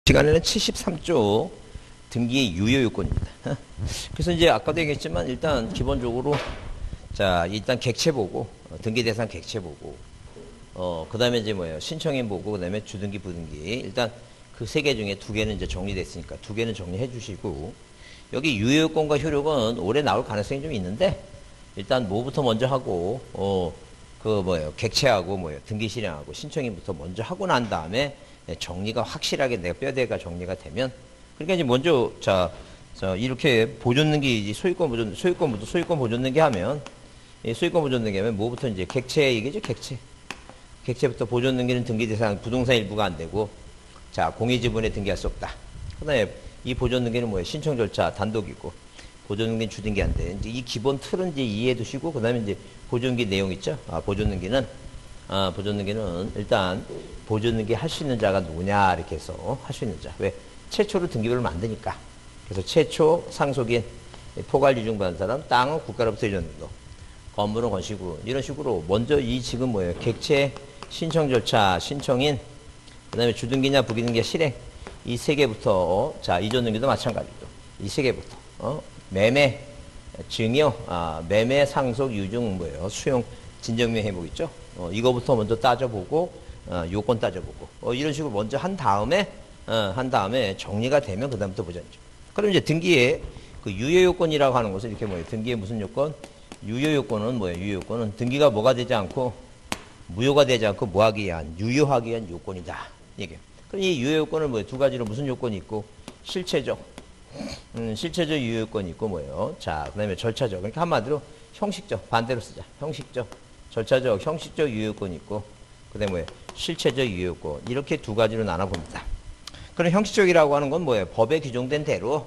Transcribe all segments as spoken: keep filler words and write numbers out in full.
시간에는 칠십삼 조 등기의 유효 요건입니다. 그래서 이제 아까도 얘기했지만 일단 기본적으로 자 일단 객체 보고 어, 등기 대상 객체 보고 어 그다음에 이제 뭐예요 신청인 보고 그다음에 주등기 부등기 일단 그 세 개 중에 두 개는 이제 정리됐으니까 두 개는 정리해 주시고 여기 유효 요건과 효력은 올해 나올 가능성이 좀 있는데 일단 뭐부터 먼저 하고 어 그 뭐예요 객체하고 뭐예요 등기 실행하고 신청인부터 먼저 하고 난 다음에 정리가 확실하게 내가 뼈대가 정리가 되면 그러니까 이제 먼저 자, 자 이렇게 보존등기 소유권 보존 소유권부터 소유권 보존등기 하면 이 소유권 보존등기 하면 뭐부터 이제 객체 얘기죠 객체 객체부터 보존등기는 등기 대상 부동산 일부가 안 되고 자 공유지분에 등기할 수 없다. 그다음에 이 보존등기는 뭐예요 신청 절차 단독이고 보존등기는 주등기 안 돼. 이제 이 기본 틀은 이제 이해해 두시고 그다음에 이제 보존등기 내용 있죠. 아 보존등기는 아, 보존등기는 일단 보존등기 할 수 있는 자가 누구냐 이렇게 해서 할 수 있는 자. 왜? 최초로 등기부를 만드니까. 그래서 최초 상속인 포괄 유증받은 사람 땅은 국가로부터 이전도 건물은 건시구 이런 식으로 먼저 이 지금 뭐예요 객체 신청 절차 신청인 그 다음에 주등기냐 부기등기 실행 이 세 개부터 자 이전등기도 마찬가지죠. 이 세 개부터 어? 매매 증여 아, 매매 상속 유증 뭐예요 수용 진정명 회복 있죠. 어, 이거부터 먼저 따져보고 어, 요건 따져보고 어, 이런 식으로 먼저 한 다음에 어, 한 다음에 정리가 되면 그 다음부터 보자죠. 그럼 이제 등기에 그 유효 요건이라고 하는 것은 이렇게 뭐예요? 등기에 무슨 요건? 유효 요건은 뭐예요? 유효 요건은 등기가 뭐가 되지 않고 무효가 되지 않고 뭐하기 위한 유효하기 위한 요건이다. 이게. 그럼 이 유효 요건은 뭐예요? 두 가지로 무슨 요건이 있고 실체적 음, 실체적 유효 요건이 있고 뭐예요? 자, 그다음에 절차적. 그러니까 한마디로 형식적 반대로 쓰자. 형식적 절차적, 형식적 유효요건이 있고 그다음에 뭐예요? 실체적 유효요건 이렇게 두 가지로 나눠봅니다. 그럼 형식적이라고 하는 건 뭐예요? 법에 규정된 대로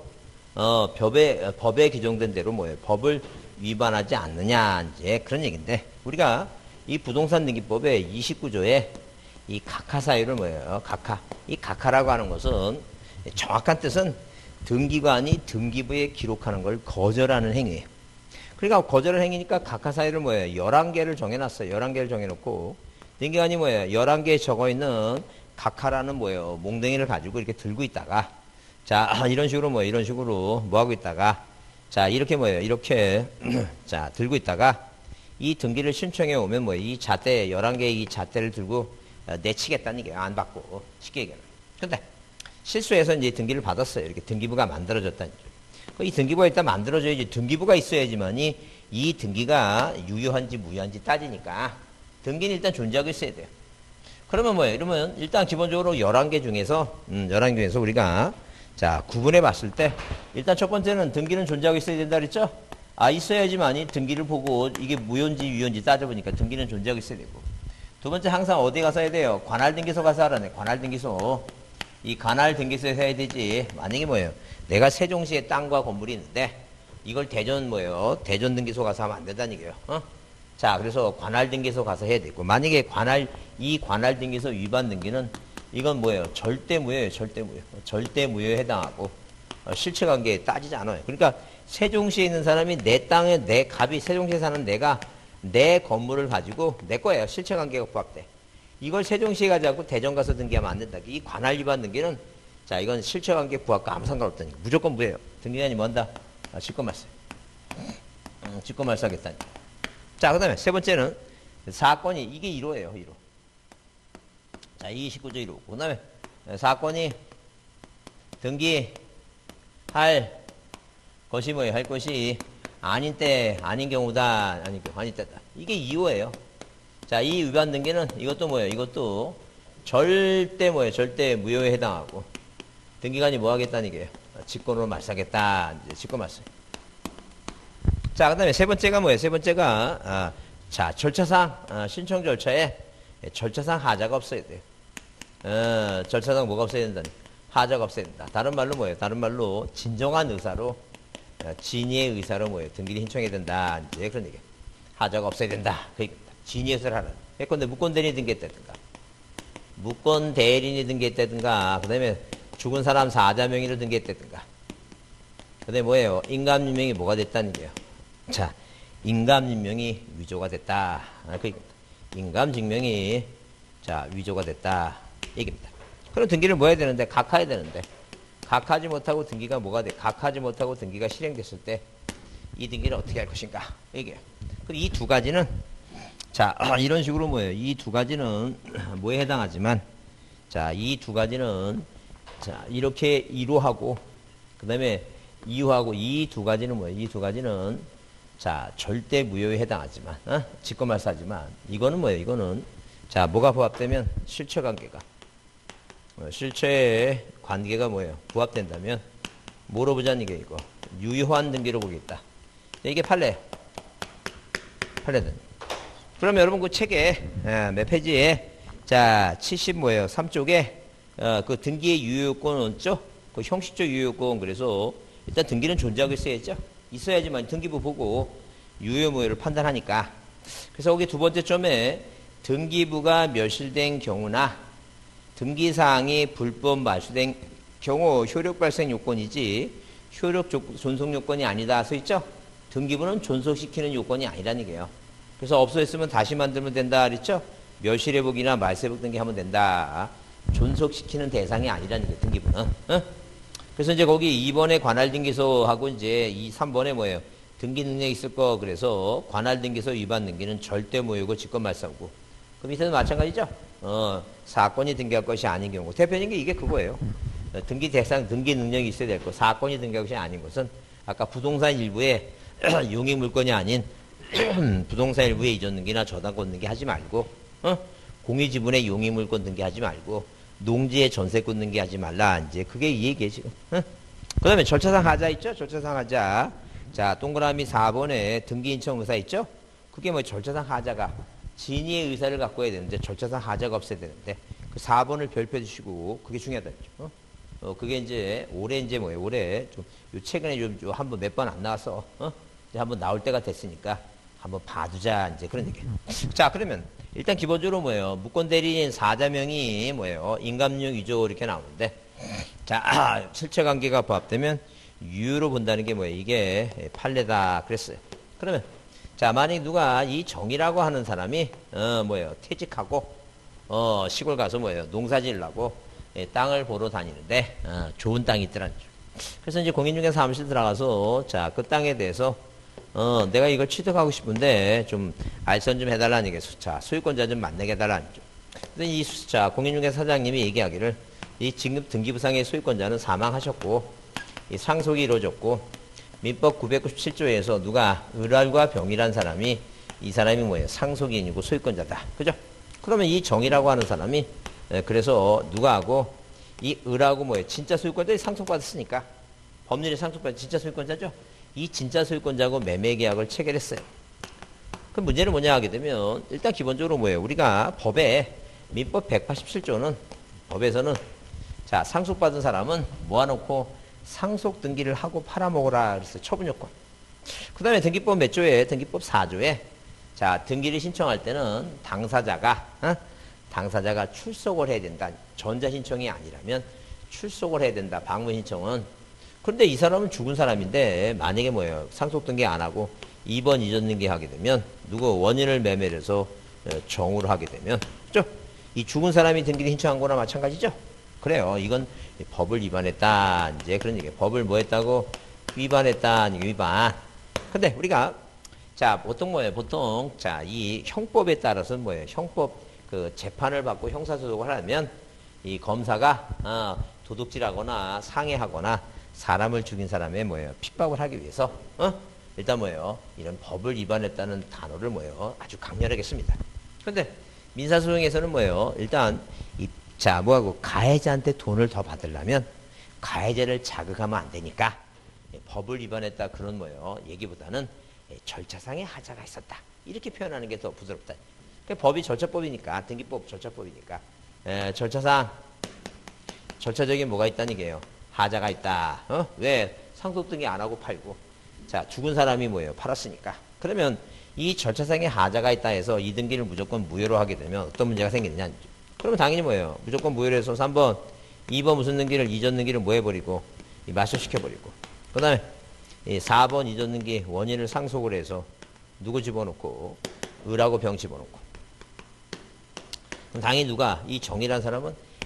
어, 법에, 법에 규정된 대로 뭐예요? 법을 위반하지 않느냐 이제 그런 얘기인데 우리가 이 부동산 등기법의 이십구 조에 이 각하 사유를 뭐예요? 각하. 이 각하라고 하는 것은 정확한 뜻은 등기관이 등기부에 기록하는 걸 거절하는 행위예요. 그러니까 거절을 행위니까 각하 사유를 뭐예요? 열한 개를 정해놨어요. 열한 개를 정해놓고 등기관이 뭐예요? 열한 개에 적어있는 각하라는 뭐예요? 몽둥이를 가지고 이렇게 들고 있다가 자 이런 식으로 뭐예요? 이런 식으로 뭐하고 있다가 자 이렇게 뭐예요? 이렇게 자 들고 있다가 이 등기를 신청해 오면 뭐예요? 이 잣대 열한 개의 이 잣대를 들고 내치겠다는 얘기예요. 안 받고 쉽게 얘기하면. 근데 실수해서 이제 등기를 받았어요. 이렇게 등기부가 만들어졌다는 거죠. 이 등기부가 일단 만들어져야지 등기부가 있어야지만이 이 등기가 유효한지 무효한지 따지니까 등기는 일단 존재하고 있어야 돼요. 그러면 뭐예요? 이러면 일단 기본적으로 열한 개 중에서 음, 열한 개 중에서 우리가 자 구분해 봤을 때 일단 첫 번째는 등기는 존재하고 있어야 된다 그랬죠? 아 있어야지만이 등기를 보고 이게 무효인지 유효인지 따져보니까 등기는 존재하고 있어야 되고 두 번째 항상 어디 가서 해야 돼요? 관할등기소 가서 하라네. 관할등기소. 이 관할등기소에서 해야 되지. 만약에 뭐예요? 내가 세종시에 땅과 건물이 있는데 이걸 대전 뭐예요? 대전등기소 가서 하면 안 된다는 얘기예요. 어? 자, 그래서 관할등기소 가서 해야 되고 만약에 관할 이 관할등기소 위반 등기는 이건 뭐예요? 절대 무효예요. 절대 무효. 절대 무효에 해당하고 어, 실체관계에 따지지 않아요. 그러니까 세종시에 있는 사람이 내 땅에 내 갑이 세종시에 사는 내가 내 건물을 가지고 내 거예요. 실체관계가 부합돼. 이걸 세종시에 가지 않고 대전 가서 등기하면 안 된다. 이 관할 위반 등기는 자 이건 실체관계 부합과 아무 상관없다니까. 무조건 무효예요. 등기관이 뭔다? 아, 직권말소. 음, 직권말소 하겠다니. 자, 그 다음에 세 번째는 사건이 이게 일 호예요. 일 호. 자, 이십구 조 일 호. 그 다음에 사건이 등기할 것이 뭐예요? 할 것이 아닌 때, 아닌 경우다. 아닌 경우, 아닌 때다. 이게 이 호예요. 자, 이 위반 등기는 이것도 뭐예요? 이것도 절대 뭐예요? 절대 무효에 해당하고 등기관이 뭐 하겠다는 얘기예요? 직권으로 말소하겠다. 이제 직권 말소. 자, 그 다음에 세 번째가 뭐예요? 세 번째가 아, 자 절차상 아, 신청 절차에 절차상 하자가 없어야 돼요. 어, 절차상 뭐가 없어야 된다니? 하자가 없어야 된다. 다른 말로 뭐예요? 다른 말로 진정한 의사로 어, 진의의 의사로 뭐예요? 등기를 신청해야 된다. 이제 그런 얘기예요. 하자가 없어야 된다. 그 얘기입니다. 진의의 의사를 하라. 예컨대 무권대리인이 등기했다든가 무권대리인이 등기했다든가 그 다음에 죽은 사람 사자 명의로 등기했다든가 그 다음에 뭐예요? 인감인명이 뭐가 됐다는 거예요. 자, 인감인명이 위조가 됐다. 아, 그 인감증명이 자 위조가 됐다. 얘기입니다. 그럼 등기를 뭐 해야 되는데? 각하해야 되는데. 각하지 못하고 등기가 뭐가 돼? 각하지 못하고 등기가 실행됐을 때 이 등기를 어떻게 할 것인가? 이게. 그리고 이 두 가지는 자, 이런 식으로 뭐예요? 이 두 가지는 뭐에 해당하지만 자, 이 두 가지는 자, 이렇게 이루하고 그다음에 이유하고 이 두 가지는 뭐예요? 이 두 가지는 자, 절대 무효에 해당하지만 어? 직권말사하지만 이거는 뭐예요? 이거는 자, 뭐가 부합되면 실체 관계가 어, 실체의 관계가 뭐예요? 부합된다면 뭐로 보자는 이게 이거 유효한 등기로 보겠다. 이게 판례. 판례든. 그럼 여러분 그 책에 아, 몇 페이지에 자 칠십 뭐예요? 삼 쪽에 어, 그 등기의 유효요건은 있죠? 그 형식적 유효요건 그래서 일단 등기는 존재하고 있어야죠. 있어야지만 등기부 보고 유효 무효를 판단하니까. 그래서 거기 두 번째 점에 등기부가 멸실된 경우나 등기사항이 불법 말소된 경우 효력 발생 요건이지 효력 존속 요건이 아니다 써 있죠? 등기부는 존속시키는 요건이 아니라는 얘기예요. 그래서 없어졌으면 다시 만들면 된다 그랬죠? 멸실회복이나 말세복 등기 하면 된다. 존속시키는 대상이 아니라는 게 등기부는. 어? 그래서 이제 거기 이 번에 관할 등기소하고 이제 이 삼 번에 뭐예요? 등기 능력이 있을 거 그래서 관할 등기소 위반 등기는 절대 무효고 직권말소고. 그 밑에도 마찬가지죠? 어, 사건이 등기할 것이 아닌 경우. 대표적인 게 이게 그거예요. 어, 등기 대상, 등기 능력이 있어야 될 거. 사건이 등기할 것이 아닌 것은 아까 부동산 일부에 용익 물건이 아닌 부동산 일부의 이전 등기나 저당권 등기 하지 말고, 어? 공유지분의 용익 물건 등기 하지 말고, 농지의 전세권 등기 하지 말라. 이제 그게 이 얘기예요, 지금. 어? 그 다음에 절차상 하자 있죠? 절차상 하자. 자, 동그라미 사 번에 등기 인청 의사 있죠? 그게 뭐 절차상 하자가 진위의 의사를 갖고 해야 되는데 절차상 하자가 없어야 되는데 그 사 번을 별표 주시고 그게 중요하다 했죠. 어? 어, 그게 이제 올해 이제 뭐예요? 올해 좀 요 최근에 좀 한 번 몇 번 안 나와서 어? 이제 한번 나올 때가 됐으니까 한번 봐두자 이제 그런 얘기예요. 자, 그러면 일단 기본적으로 뭐예요? 무권 대리인 사자명이 뭐예요? 인감용 위조 이렇게 나오는데 자, 실체 관계가 부합되면 유효로 본다는 게 뭐예요? 이게 판례다 그랬어요. 그러면 자, 만약 누가 이 정이라고 하는 사람이 어 뭐예요? 퇴직하고 어 시골 가서 뭐예요? 농사 지으려고 예, 땅을 보러 다니는데 어, 좋은 땅이 있더라는 죠. 그래서 이제 공인중개사 사무실 들어가서 자, 그 땅에 대해서 어 내가 이걸 취득하고 싶은데 좀 알선 좀 해달라는 얘기죠. 자, 소유권자 좀 만나게 해달라는 죠. 그래서 이 자, 공인중개사 사장님이 얘기하기를 이 지금 등기부상의 소유권자는 사망하셨고 이 상속이 이루어졌고 민법 구백구십칠 조에서 누가 을알과 병이란 사람이 이 사람이 뭐예요? 상속인이고 소유권자다. 그죠? 그러면 이 정이라고 하는 사람이 에, 그래서 누가 하고 이 을하고 뭐예요? 진짜 소유권자이 상속받았으니까 법률이 상속받은 진짜 소유권자죠? 이 진짜 소유권자하고 매매 계약을 체결했어요. 그 문제는 뭐냐 하게 되면 일단 기본적으로 뭐예요? 우리가 법에 민법 백팔십칠 조는 법에서는 자, 상속받은 사람은 모아놓고 상속 등기를 하고 팔아먹으라 그랬어요. 처분요건. 그 다음에 등기법 몇 조에? 등기법 사 조에 자, 등기를 신청할 때는 당사자가 어? 당사자가 출석을 해야 된다. 전자신청이 아니라면 출석을 해야 된다. 방문신청은. 그런데 이 사람은 죽은 사람인데 만약에 뭐예요? 상속 등기 안 하고 이 번 이전 등기 하게 되면 누구 원인을 매매를 해서 정으로 하게 되면 그죠? 이 죽은 사람이 등기를 신청한 거나 마찬가지죠? 그래요. 이건 법을 위반했다. 이제 그런 얘기예요. 법을 뭐 했다고? 위반했다. 위반. 근데 우리가 자, 보통 뭐예요? 보통 자, 이 형법에 따라서는 뭐예요? 형법 그 재판을 받고 형사소송을 하려면 이 검사가 어, 도둑질하거나 상해하거나 사람을 죽인 사람의 뭐예요? 핍박을 하기 위해서 어? 일단 뭐예요? 이런 법을 위반했다는 단어를 뭐예요? 아주 강렬하게 씁니다. 근데 민사소송에서는 뭐예요? 일단 이 자, 뭐하고 가해자한테 돈을 더 받으려면 가해자를 자극하면 안 되니까 법을 위반했다 그런 뭐예요? 얘기보다는 절차상의 하자가 있었다. 이렇게 표현하는 게 더 부드럽다. 그러니까 법이 절차법이니까 등기법 절차법이니까 에, 절차상 절차적인 뭐가 있다는 얘기예요. 하자가 있다. 어? 왜? 상속 등기 안 하고 팔고 자, 죽은 사람이 뭐예요? 팔았으니까. 그러면 이 절차상의 하자가 있다 해서 이 등기를 무조건 무효로 하게 되면 어떤 문제가 생기느냐. 그러면 당연히 뭐예요? 무조건 무효로 해서 삼 번, 이 번 무슨 등기를 이전 등기를 뭐 해버리고 말소시켜버리고 그 다음에 사 번 이전 등기 원인을 상속을 해서 누구 집어넣고 을하고 병 집어넣고 그럼 당연히 누가 이 정이라는 사람은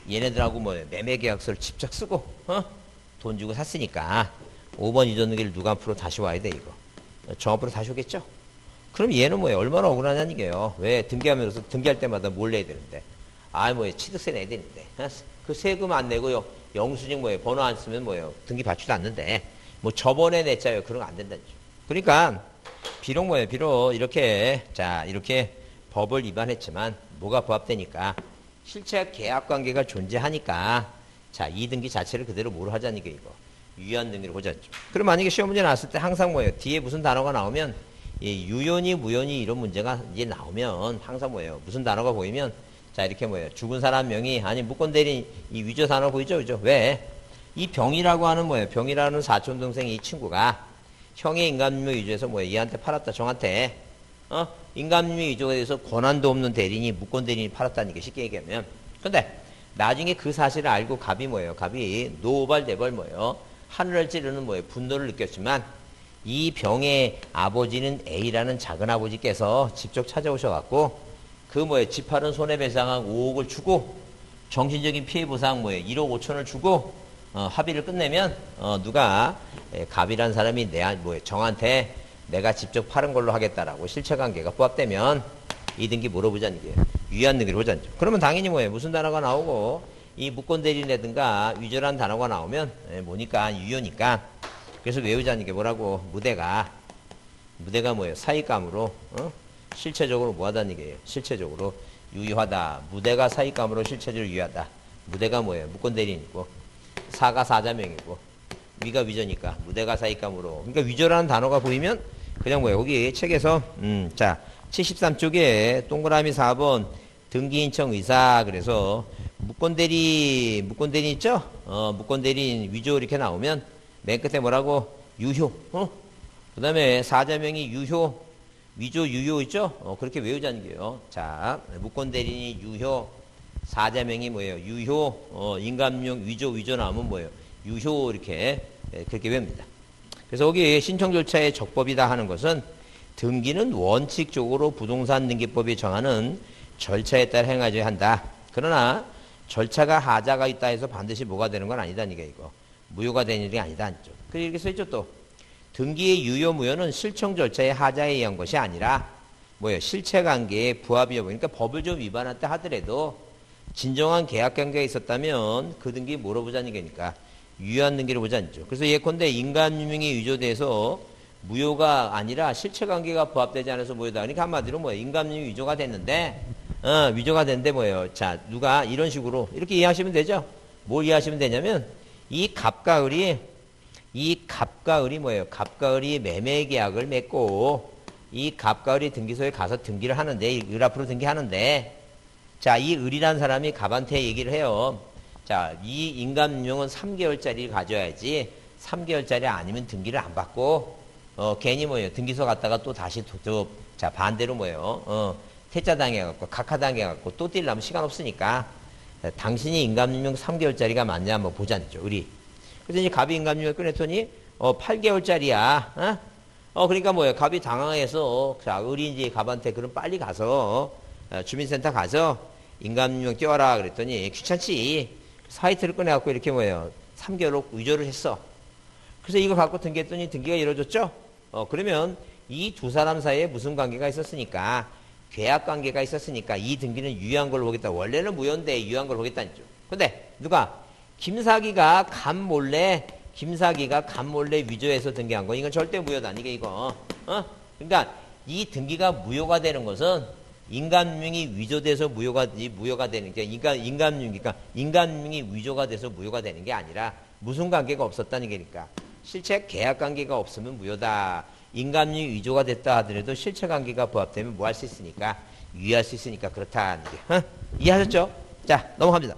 얘네들하고 뭐 매매 계약서를 직접 쓰고 어? 돈 주고 샀으니까 오 번 이전 등기를 누가 앞으로 다시 와야 돼 이거. 저 앞으로 다시 오겠죠? 그럼 얘는 뭐예요? 얼마나 억울하냐는 게요. 왜 등기하면서 등기할 때마다 뭘 내야 되는데? 아, 뭐예요? 취득세 내야 되는데. 그 세금 안 내고요. 영수증 뭐예요? 번호 안 쓰면 뭐예요? 등기 받지도 않는데. 뭐 저번에 냈자요. 그런 거 안 된다죠. 그러니까 비록 뭐예요? 비록 이렇게 자 이렇게 법을 위반했지만 뭐가 부합되니까 실체 계약 관계가 존재하니까 자 이 등기 자체를 그대로 뭐로 하자는 게 이거 유효한 등기를 보자죠. 그럼 만약에 시험 문제 나왔을 때 항상 뭐예요? 뒤에 무슨 단어가 나오면 이 유효니 무효니 이런 문제가 이제 나오면 항상 뭐예요? 무슨 단어가 보이면 자 이렇게 뭐예요? 죽은 사람 명의 아니 무권 대리인 이 위조 단어 보이죠? 그죠? 왜? 이 병이라고 하는 뭐예요? 병이라는 사촌 동생이 이 친구가 형의 인감유무 위조해서 뭐예요? 얘한테 팔았다 정한테 어? 인감유무 위조에 대해서 권한도 없는 대리인이 무권 대리인이 팔았다는 게 쉽게 얘기하면 근데 나중에 그 사실을 알고 갑이 뭐예요? 갑이 노발대발 뭐예요? 하늘을 찌르는 뭐예요? 분노를 느꼈지만 이 병의 아버지는 A라는 작은 아버지께서 직접 찾아오셔갖고 그 뭐예요? 집 팔은 손해배상한 오억을 주고 정신적인 피해보상 뭐예요? 일억 오천을 주고 어, 합의를 끝내면 어, 누가 에, 갑이라는 사람이 내 뭐예요? 정한테 내가 직접 팔은 걸로 하겠다라고 실체관계가 부합되면 이 등기 물어보자는 게 유효한 등기를 보자는 죠. 그러면 당연히 뭐예요? 무슨 단어가 나오고 이 무권 대리인이라든가 위조라는 단어가 나오면 에, 뭐니까 유효니까 그래서 외우자는 게 뭐라고 무대가 무대가 뭐예요? 사익감으로 어? 실체적으로 뭐하다는 얘기예요? 실체적으로 유효하다. 무대가 사익감으로 실체적으로 유효하다. 무대가 뭐예요? 무권 대리인이고 사가 사자명이고 위가 위조니까 무대가 사익감으로 그러니까 위조라는 단어가 보이면 그냥 뭐예요? 여기 책에서 음, 자 칠십삼 쪽에 동그라미 사 번 등기인청 의사 그래서 무권대리 무권대리 있죠? 어, 무권대리인 위조 이렇게 나오면 맨 끝에 뭐라고? 유효 어? 그 다음에 사자명이 유효 위조 유효 있죠? 어, 그렇게 외우자는 게요. 자 무권대리인이 유효 사자명이 뭐예요? 유효 어, 인감용 위조 위조 나오면 뭐예요? 유효 이렇게 예, 그렇게 외웁니다. 그래서 여기 신청 절차의 적법이다 하는 것은 등기는 원칙적으로 부동산 등기법이 정하는 절차에 따라 행하져야 한다. 그러나 절차가 하자가 있다 해서 반드시 뭐가 되는 건 아니다. 이게 이거 무효가 되는 일이 아니다. 그래서 이렇게 써있죠 또. 등기의 유효 무효는 실청 절차의 하자에 의한 것이 아니라 뭐예요? 실체관계의 부합이 여부. 그러니까 법을 좀 위반했다 하더라도 진정한 계약관계가 있었다면 그 등기 물어보자는 게니까 유효한 등기를 보자는 죠. 그래서 예컨대 인감유명이 위조돼서 무효가 아니라 실체관계가 부합되지 않아서 무효다. 그러니까 한마디로 뭐예요? 인감유명이 위조가 됐는데 어, 위조가 됐는데 뭐예요? 자 누가 이런 식으로 이렇게 이해하시면 되죠? 뭘 이해하시면 되냐면 이 갑과 을이 이 갑과 을이 뭐예요? 갑과 을이 매매 계약을 맺고 이 갑과 을이 등기소에 가서 등기를 하는데 을 앞으로 등기하는데 자 이 을이라는 사람이 갑한테 얘기를 해요. 자 이 인감유명은 삼 개월짜리를 가져야지 삼 개월짜리 아니면 등기를 안 받고 어 괜히 뭐예요? 등기소 갔다가 또 다시 또, 또, 자 반대로 뭐예요? 어 퇴짜 당해갖고 각하 당해갖고 또 뛰려면 시간 없으니까 당신이 인감유명 삼 개월짜리가 맞냐 한번 보자죠. 을이. 그래서 이제 갑이 인감유명을 꺼냈더니 어 팔 개월짜리야. 어? 어 그러니까 뭐예요? 갑이 당황해서 자 을이 이제 갑한테 그럼 빨리 가서 어, 주민센터 가서 인감유명 띄워라 그랬더니 귀찮지. 사이트를 꺼내갖고 이렇게 뭐예요? 삼 개월로 위조를 했어. 그래서 이거 갖고 등기했더니 등기가 이루어졌죠? 어 그러면 이 두 사람 사이에 무슨 관계가 있었으니까 계약 관계가 있었으니까 이 등기는 유효한 걸로 보겠다. 원래는 무효인데 유효한 걸로 보겠다는 죠. 근데 누가? 김사기가 간 몰래 김사기가 간 몰래 위조해서 등기한 거 이건 절대 무효다. 이게 이거. 어? 그러니까 이 등기가 무효가 되는 것은 인감유명이 위조돼서 무효가 무효가 되는 게 인간 인감유명 그러니까 인감유명이 위조가 돼서 무효가 되는 게 아니라 무슨 관계가 없었다는 게니까 실체 계약 관계가 없으면 무효다. 인감유명이 위조가 됐다 하더라도 실체 관계가 부합되면 뭐 할 수 있으니까 유의할 수 있으니까 그렇다는 게 어? 이해하셨죠? 자 넘어갑니다.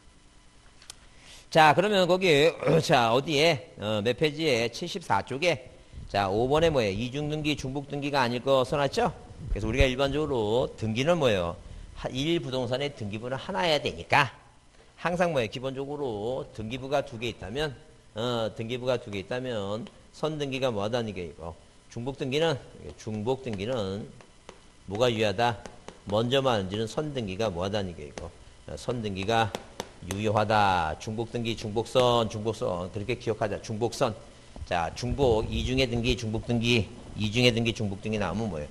자 그러면 거기 자 어디에 어, 몇 페이지에 칠십사 쪽에 자 오 번에 뭐예요? 이중등기 중복등기가 아닐 거 써놨죠? 그래서 우리가 일반적으로 등기는 뭐예요? 일 부동산의 등기부는 하나여야 되니까 항상 뭐예요? 기본적으로 등기부가 두 개 있다면 어, 등기부가 두 개 있다면 선등기가 뭐하다는 게 이거 중복등기는 중복등기는 뭐가 유효하다? 먼저 만지는 선등기가 뭐하다는 게 이거 선등기가 유효하다. 중복 등기, 중복선, 중복선. 그렇게 기억하자. 중복선. 자, 중복, 이중의 등기, 중복 등기, 이중의 등기, 중복 등기 나오면 뭐예요?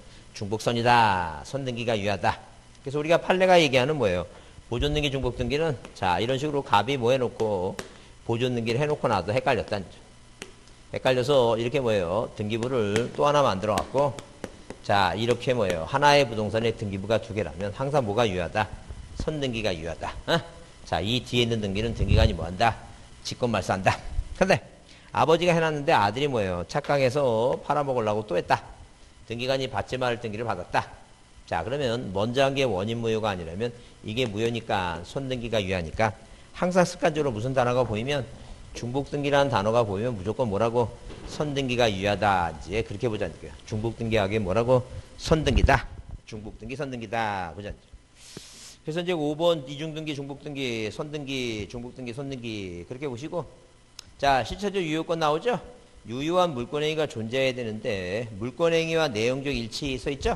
중복선이다. 선 등기가 유효하다. 그래서 우리가 판례가 얘기하는 뭐예요? 보존 등기, 중복 등기는 자, 이런 식으로 갑이 뭐 해놓고 보존 등기를 해놓고 나도 헷갈렸다는 점. 헷갈려서 이렇게 뭐예요? 등기부를 또 하나 만들어 갖고 자, 이렇게 뭐예요? 하나의 부동산의 등기부가 두 개라면 항상 뭐가 유효하다? 선등기가 유효하다. 어? 자, 이 뒤에 있는 등기는 등기관이 뭐한다? 직권 말소한다. 근데 아버지가 해놨는데 아들이 뭐예요? 착각해서 팔아먹으려고 또 했다. 등기관이 받지 말을 등기를 받았다. 자, 그러면 먼저 한 게 원인 무효가 아니라면 이게 무효니까 선등기가 유효하니까 항상 습관적으로 무슨 단어가 보이면 중복등기라는 단어가 보이면 무조건 뭐라고? 선등기가 유효하다. 이제 그렇게 보자는 거예요. 중복등기하게 뭐라고? 선등기다. 중복등기, 선등기다. 보자는 거예요. 그래서 이제 오 번 이중등기, 중복등기, 선등기, 중복등기, 선등기 그렇게 보시고 자, 실체적 유효권 나오죠? 유효한 물권행위가 존재해야 되는데 물권행위와 내용적 일치 써 있죠?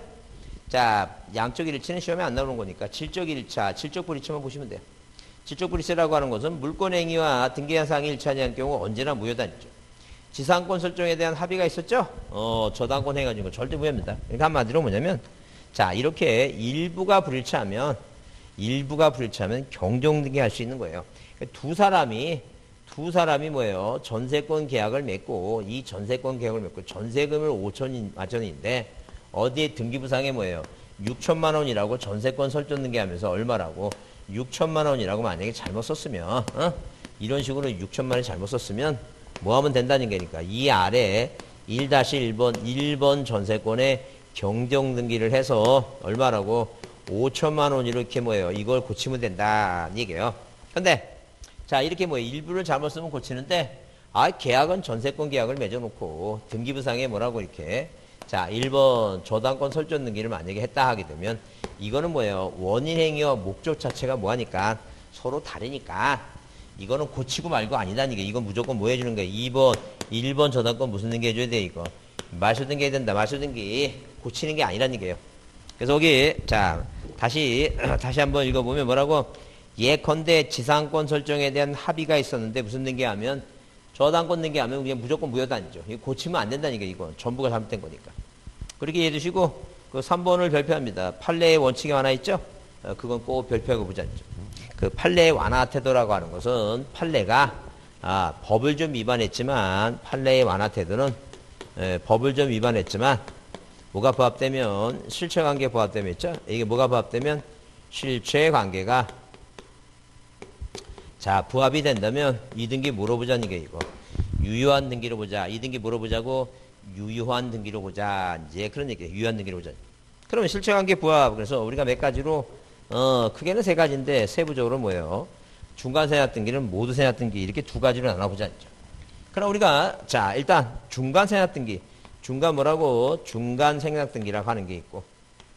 자, 양적 일치는 시험에 안 나오는 거니까 질적 일차, 질적 불일치만 보시면 돼요. 질적 불일치라고 하는 것은 물권행위와 등기현상이 일치하지 않은 경우 언제나 무효단이죠. 지상권 설정에 대한 합의가 있었죠? 어, 저당권 해가지고 절대 무효입니다. 그러니까 한마디로 뭐냐면 자, 이렇게 일부가 불일치하면 일부가 불일치하면 경종등기 할 수 있는 거예요. 그러니까 두 사람이 두 사람이 뭐예요? 전세권 계약을 맺고 이 전세권 계약을 맺고 전세금을 오천만 원인데 어디에 등기부상에 뭐예요? 육천만 원이라고 전세권 설정 등기하면서 얼마라고? 육천만 원이라고 만약에 잘못 썼으면 어? 이런 식으로 육천만 원 잘못 썼으면 뭐 하면 된다는 게니까 이 아래 일 일 번 일 번 전세권에 경정등기를 해서 얼마라고? 오천만 원 이렇게 뭐예요? 이걸 고치면 된다는 얘기예요. 근데 자, 이렇게 뭐 일부를 잘못 쓰면 고치는데 아, 계약은 전세권 계약을 맺어놓고 등기부상에 뭐라고 이렇게 자, 일 번 저당권 설정 등기를 만약에 했다 하게 되면 이거는 뭐예요? 원인 행위와 목적 자체가 뭐하니까 서로 다르니까 이거는 고치고 말고 아니다니까. 이건 무조건 뭐 해주는 거예요? 이 번 일 번 저당권 무슨 등기 해줘야 돼 이거? 말소 등기 해야 된다. 말소 등기 고치는 게 아니라는 얘기예요. 그래서 여기 자, 다시 다시 한번 읽어보면 뭐라고? 예컨대 지상권 설정에 대한 합의가 있었는데 무슨 등기하면 저당권 등기하면 그냥 무조건 무효단이죠. 이거 고치면 안 된다니까. 이건 전부가 잘못된 거니까. 그렇게 이해해 두시고 그 삼 번을 별표합니다. 판례의 원칙이 하나 있죠? 어, 그건 꼭 별표하고 보자죠. 그 판례의 완화 태도라고 하는 것은 판례가 아, 법을 좀 위반했지만 판례의 완화 태도는 에, 법을 좀 위반했지만 뭐가 부합되면 실체관계 부합되면 있죠? 이게 뭐가 부합되면 실체관계가 자, 부합이 된다면 이 등기 물어보자는 게 이거. 유효한 등기로 보자. 이 등기 물어보자고 유효한 등기로 보자. 이제 그런 얘기예요. 유효한 등기로 보자. 그러면 실체관계 부합. 그래서 우리가 몇 가지로 어, 크게는 세 가지인데 세부적으로 뭐예요? 중간 생략 등기는 모두 생략 등기 이렇게 두 가지로 나눠보자. 그럼 우리가 자, 일단 중간 생략 등기. 중간 뭐라고? 중간 생략 등기라고 하는 게 있고.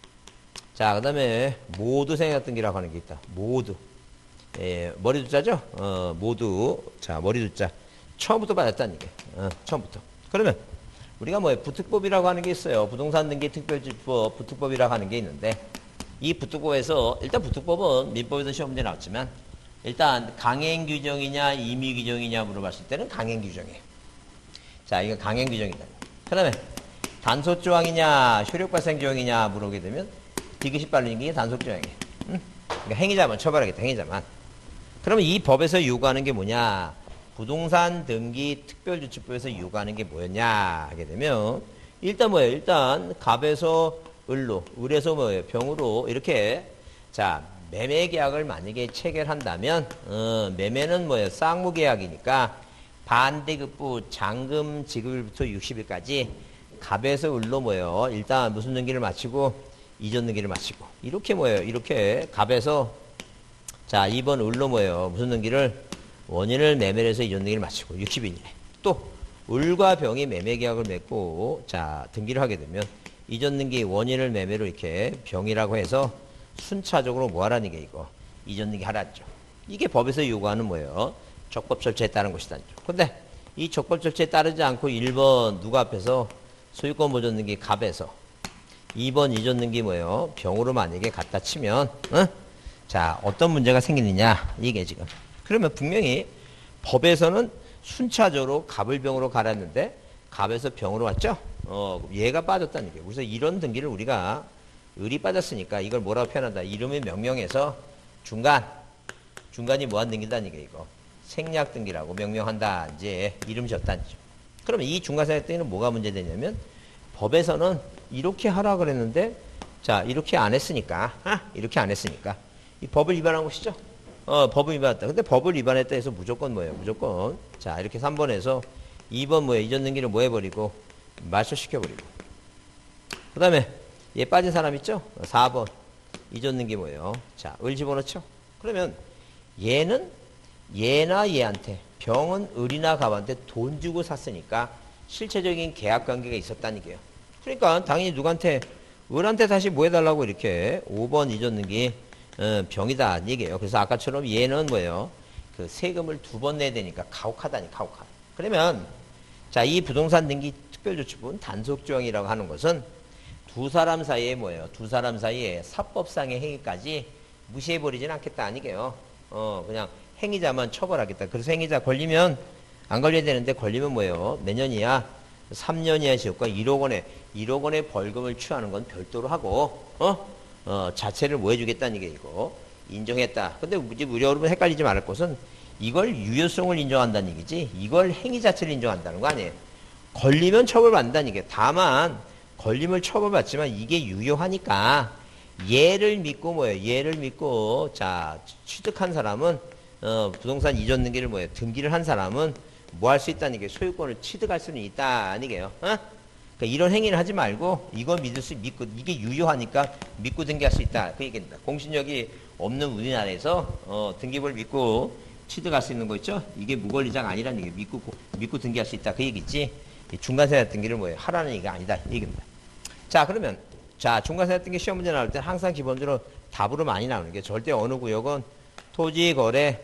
자, 그다음에 모두 생략 등기라고 하는 게 있다. 모두. 예, 머리 두자죠? 어, 모두. 자, 머리 두자. 처음부터 받았다는 얘기. 어, 처음부터. 그러면, 우리가 뭐예요? 부특법이라고 하는 게 있어요. 부동산 등기 특별지법, 부특법이라고 하는 게 있는데, 이 부특법에서, 일단 부특법은 민법에도 시험 문제 나왔지만, 일단 강행 규정이냐, 임의 규정이냐 물어봤을 때는 강행 규정이에요. 자, 이거 강행 규정이다. 그 다음에, 단속 조항이냐, 효력 발생 조항이냐 물어보게 되면, 디귿이 빨리는 게 단속 조항이에요. 응? 그러니까 행위자만 처벌하겠다, 행위자만. 그러면 이 법에서 요구하는 게 뭐냐? 부동산 등기 특별조치법에서 요구하는 게 뭐였냐? 하게 되면 일단 뭐예요? 일단 갑에서 을로, 을에서 뭐예요? 병으로 이렇게 자 매매 계약을 만약에 체결한다면 어, 매매는 뭐예요? 쌍무 계약이니까 반대급부 잔금 지급일부터 육십 일까지 갑에서 을로 뭐예요? 일단 무슨 등기를 마치고 이전 등기를 마치고 이렇게 뭐예요? 이렇게 갑에서 자, 이 번 을로 뭐예요? 무슨 등기를? 원인을 매매를 해서 이전 등기를 마치고 육십 일 이내. 또 을과 병이 매매 계약을 맺고 자, 등기를 하게 되면 이전 등기 원인을 매매로 이렇게 병이라고 해서 순차적으로 뭐 하라는 게 이거? 이전 등기 하라죠. 이게 법에서 요구하는 뭐예요? 적법 절차에 따른 것이다. 근데 이 적법 절차에 따르지 않고 일 번 누가 앞에서 소유권 보존 등기 갑에서 이 번 이전 등기 뭐예요? 병으로 만약에 갖다 치면 응? 자, 어떤 문제가 생기느냐? 이게 지금. 그러면 분명히 법에서는 순차적으로 갑을 병으로 갈았는데 갑에서 병으로 왔죠? 어, 얘가 빠졌다는 게. 그래서 이런 등기를 우리가 을이 빠졌으니까 이걸 뭐라고 표현한다? 이름의 명령에서 중간, 중간이 뭐한 등기다는 게 이거. 생략 등기라고 명명한다. 이제 이름 졌다는 죠. 그러면 이 중간 생략 등기는 뭐가 문제되냐면 법에서는 이렇게 하라 그랬는데 자, 이렇게 안 했으니까, 아, 이렇게 안 했으니까 이 법을 위반한 것이죠? 어, 법을 위반했다. 근데 법을 위반했다 해서 무조건 뭐예요? 무조건. 자, 이렇게 삼 번에서 이 번 뭐예요? 이전 등기를 뭐 해버리고, 말소시켜버리고. 그 다음에 얘 빠진 사람 있죠? 사 번. 이전 등기 뭐예요? 자, 을 집어넣죠? 그러면 얘는 얘나 얘한테, 병은 을이나 갑한테 돈 주고 샀으니까 실체적인 계약 관계가 있었다는 얘기예요. 그러니까 당연히 누구한테, 을한테 다시 뭐 해달라고 이렇게 오 번 이전 등기 어, 병이다 얘기예요. 그래서 아까처럼 얘는 뭐예요? 그 세금을 두 번 내야 되니까 가혹하다니 가혹하. 그러면 자, 이 부동산 등기 특별조치분 단속조항이라고 하는 것은 두 사람 사이에 뭐예요? 두 사람 사이에 사법상의 행위까지 무시해버리진 않겠다 아니게요. 어, 그냥 행위자만 처벌하겠다. 그래서 행위자 걸리면 안 걸려야 되는데 걸리면 뭐예요? 몇 년이야? 삼 년 이하의 징역과 일억 원의 일억 원의 벌금을 취하는 건 별도로 하고 어? 어, 자체를 뭐 해주겠다는 게 이거 인정했다. 근데 우리 여러분 헷갈리지 말을 것은 이걸 유효성을 인정한다는 얘기지 이걸 행위 자체를 인정한다는 거 아니에요. 걸리면 처벌받는다는 얘기예요. 다만 걸림을 처벌받지만 이게 유효하니까 얘를 믿고 뭐예요? 얘를 믿고 자 취득한 사람은 어, 부동산 이전 등기를 뭐예요? 등기를 한 사람은 뭐 할 수 있다는 얘기예요. 소유권을 취득할 수는 있다 아니게요. 어? 그러니까 이런 행위를 하지 말고 이거 믿을 수 믿고 이게 유효하니까 믿고 등기할 수 있다 그 얘기입니다. 공신력이 없는 우리나라에서 어, 등기부를 믿고 취득할 수 있는 거 있죠? 이게 무권리자가 아니라는 얘기예요. 믿고 믿고 등기할 수 있다 그 얘기지. 중간세납 등기를 뭐예요? 하라는 얘기가 아니다 이 얘기입니다. 자 그러면 자 중간세납 등기 시험 문제 나올 때 항상 기본적으로 답으로 많이 나오는 게 절대 어느 구역은 토지거래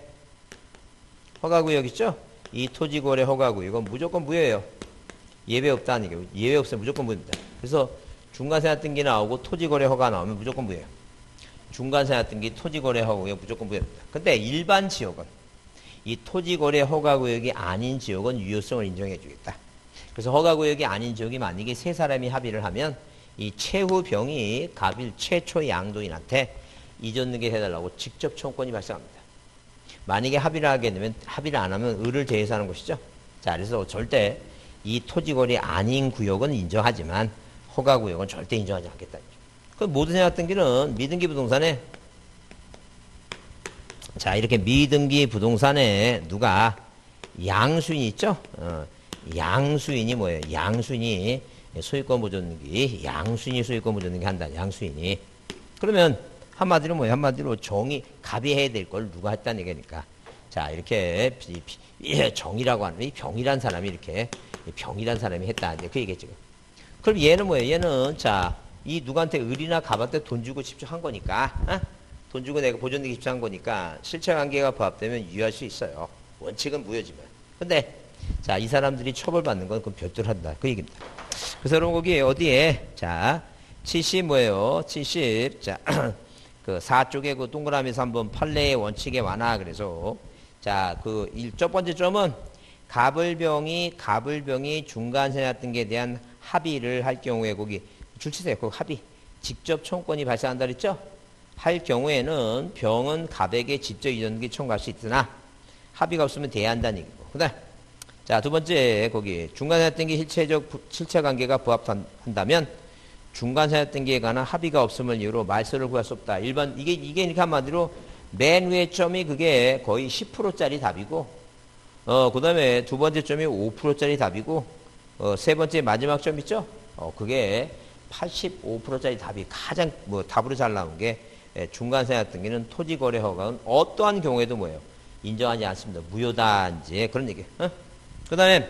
허가구역 있죠? 이 토지거래 허가구역은 무조건 무효예요. 예외 없다는 얘기예요. 예외 없으면 무조건 무효입니다. 그래서 중간세납 등기 나오고 토지거래 허가 나오면 무조건 무효예요. 중간세납 등기 토지거래 허가구역 무조건 무효입니다. 근데 일반 지역은 이 토지거래 허가구역이 아닌 지역은 유효성을 인정해 주겠다. 그래서 허가구역이 아닌 지역이 만약에 세 사람이 합의를 하면 이 최후 병이 갑일 최초 양도인한테 이전 등기 해달라고 직접 청구권이 발생합니다. 만약에 합의를 하게 되면 합의를 안 하면 을을 제외해서 하는 것이죠. 자, 그래서 절대 이 토지거래 아닌 구역은 인정하지만 허가구역은 절대 인정하지 않겠다. 그 모든 생각 등기는 미등기 부동산에 자 이렇게 미등기 부동산에 누가 양수인이 있죠? 어, 양수인이 뭐예요? 양수인이 소유권 보존등기, 양수인이 소유권 보존등기 한다. 양수인이. 그러면 한마디로 뭐예요? 한마디로 정의, 갑이 해야 될 걸 누가 했다는 얘기니까. 자, 이렇게 정이라고 하는 이 병이란 사람이 이렇게 병이란 사람이 했다. 이제 그 얘기죠. 그럼 얘는 뭐예요? 얘는 자, 이 누구한테 을이나 갑한테 돈 주고 집중한 거니까, 어? 돈 주고 내가 보존등기 집중한 거니까 실체관계가 부합되면 유효할 수 있어요. 원칙은 무효지만. 근데 자, 이 사람들이 처벌받는 건 그건 별도로 한다. 그 얘기입니다. 그래서 여러분 거기 어디에 자 칠십 뭐예요? 칠십 자 그 사 쪽에 그 동그라미에서 한번 판례의 원칙의 완화 그래서 자 그 첫 번째 점은 갑을병이 갑을병이 중간세납 등기에 대한 합의를 할 경우에 거기 줄치세요. 그 합의 직접 청구권이 발생한다 그랬죠? 할 경우에는 병은 갑에게 직접 이전 등기 청구할 수 있으나 합의가 없으면 돼야 한다는 얘기고. 그다음 자, 두 번째, 거기, 중간세납 등기 실체적, 실체 관계가 부합한다면, 중간세납 등기에 관한 합의가 없음을 이유로 말소를 구할 수 없다. 일반, 이게, 이게 이렇게 한마디로, 맨 위에 점이 그게 거의 십 퍼센트짜리 답이고, 어, 그 다음에 두 번째 점이 오 퍼센트짜리 답이고, 어, 세 번째 마지막 점 있죠? 어, 그게 팔십오 퍼센트짜리 답이 가장, 뭐, 답으로 잘 나온 게, 중간세납 등기는 토지거래 허가는 어떠한 경우에도 뭐예요? 인정하지 않습니다. 무효다, 이제. 그런 얘기. 어? 그 다음에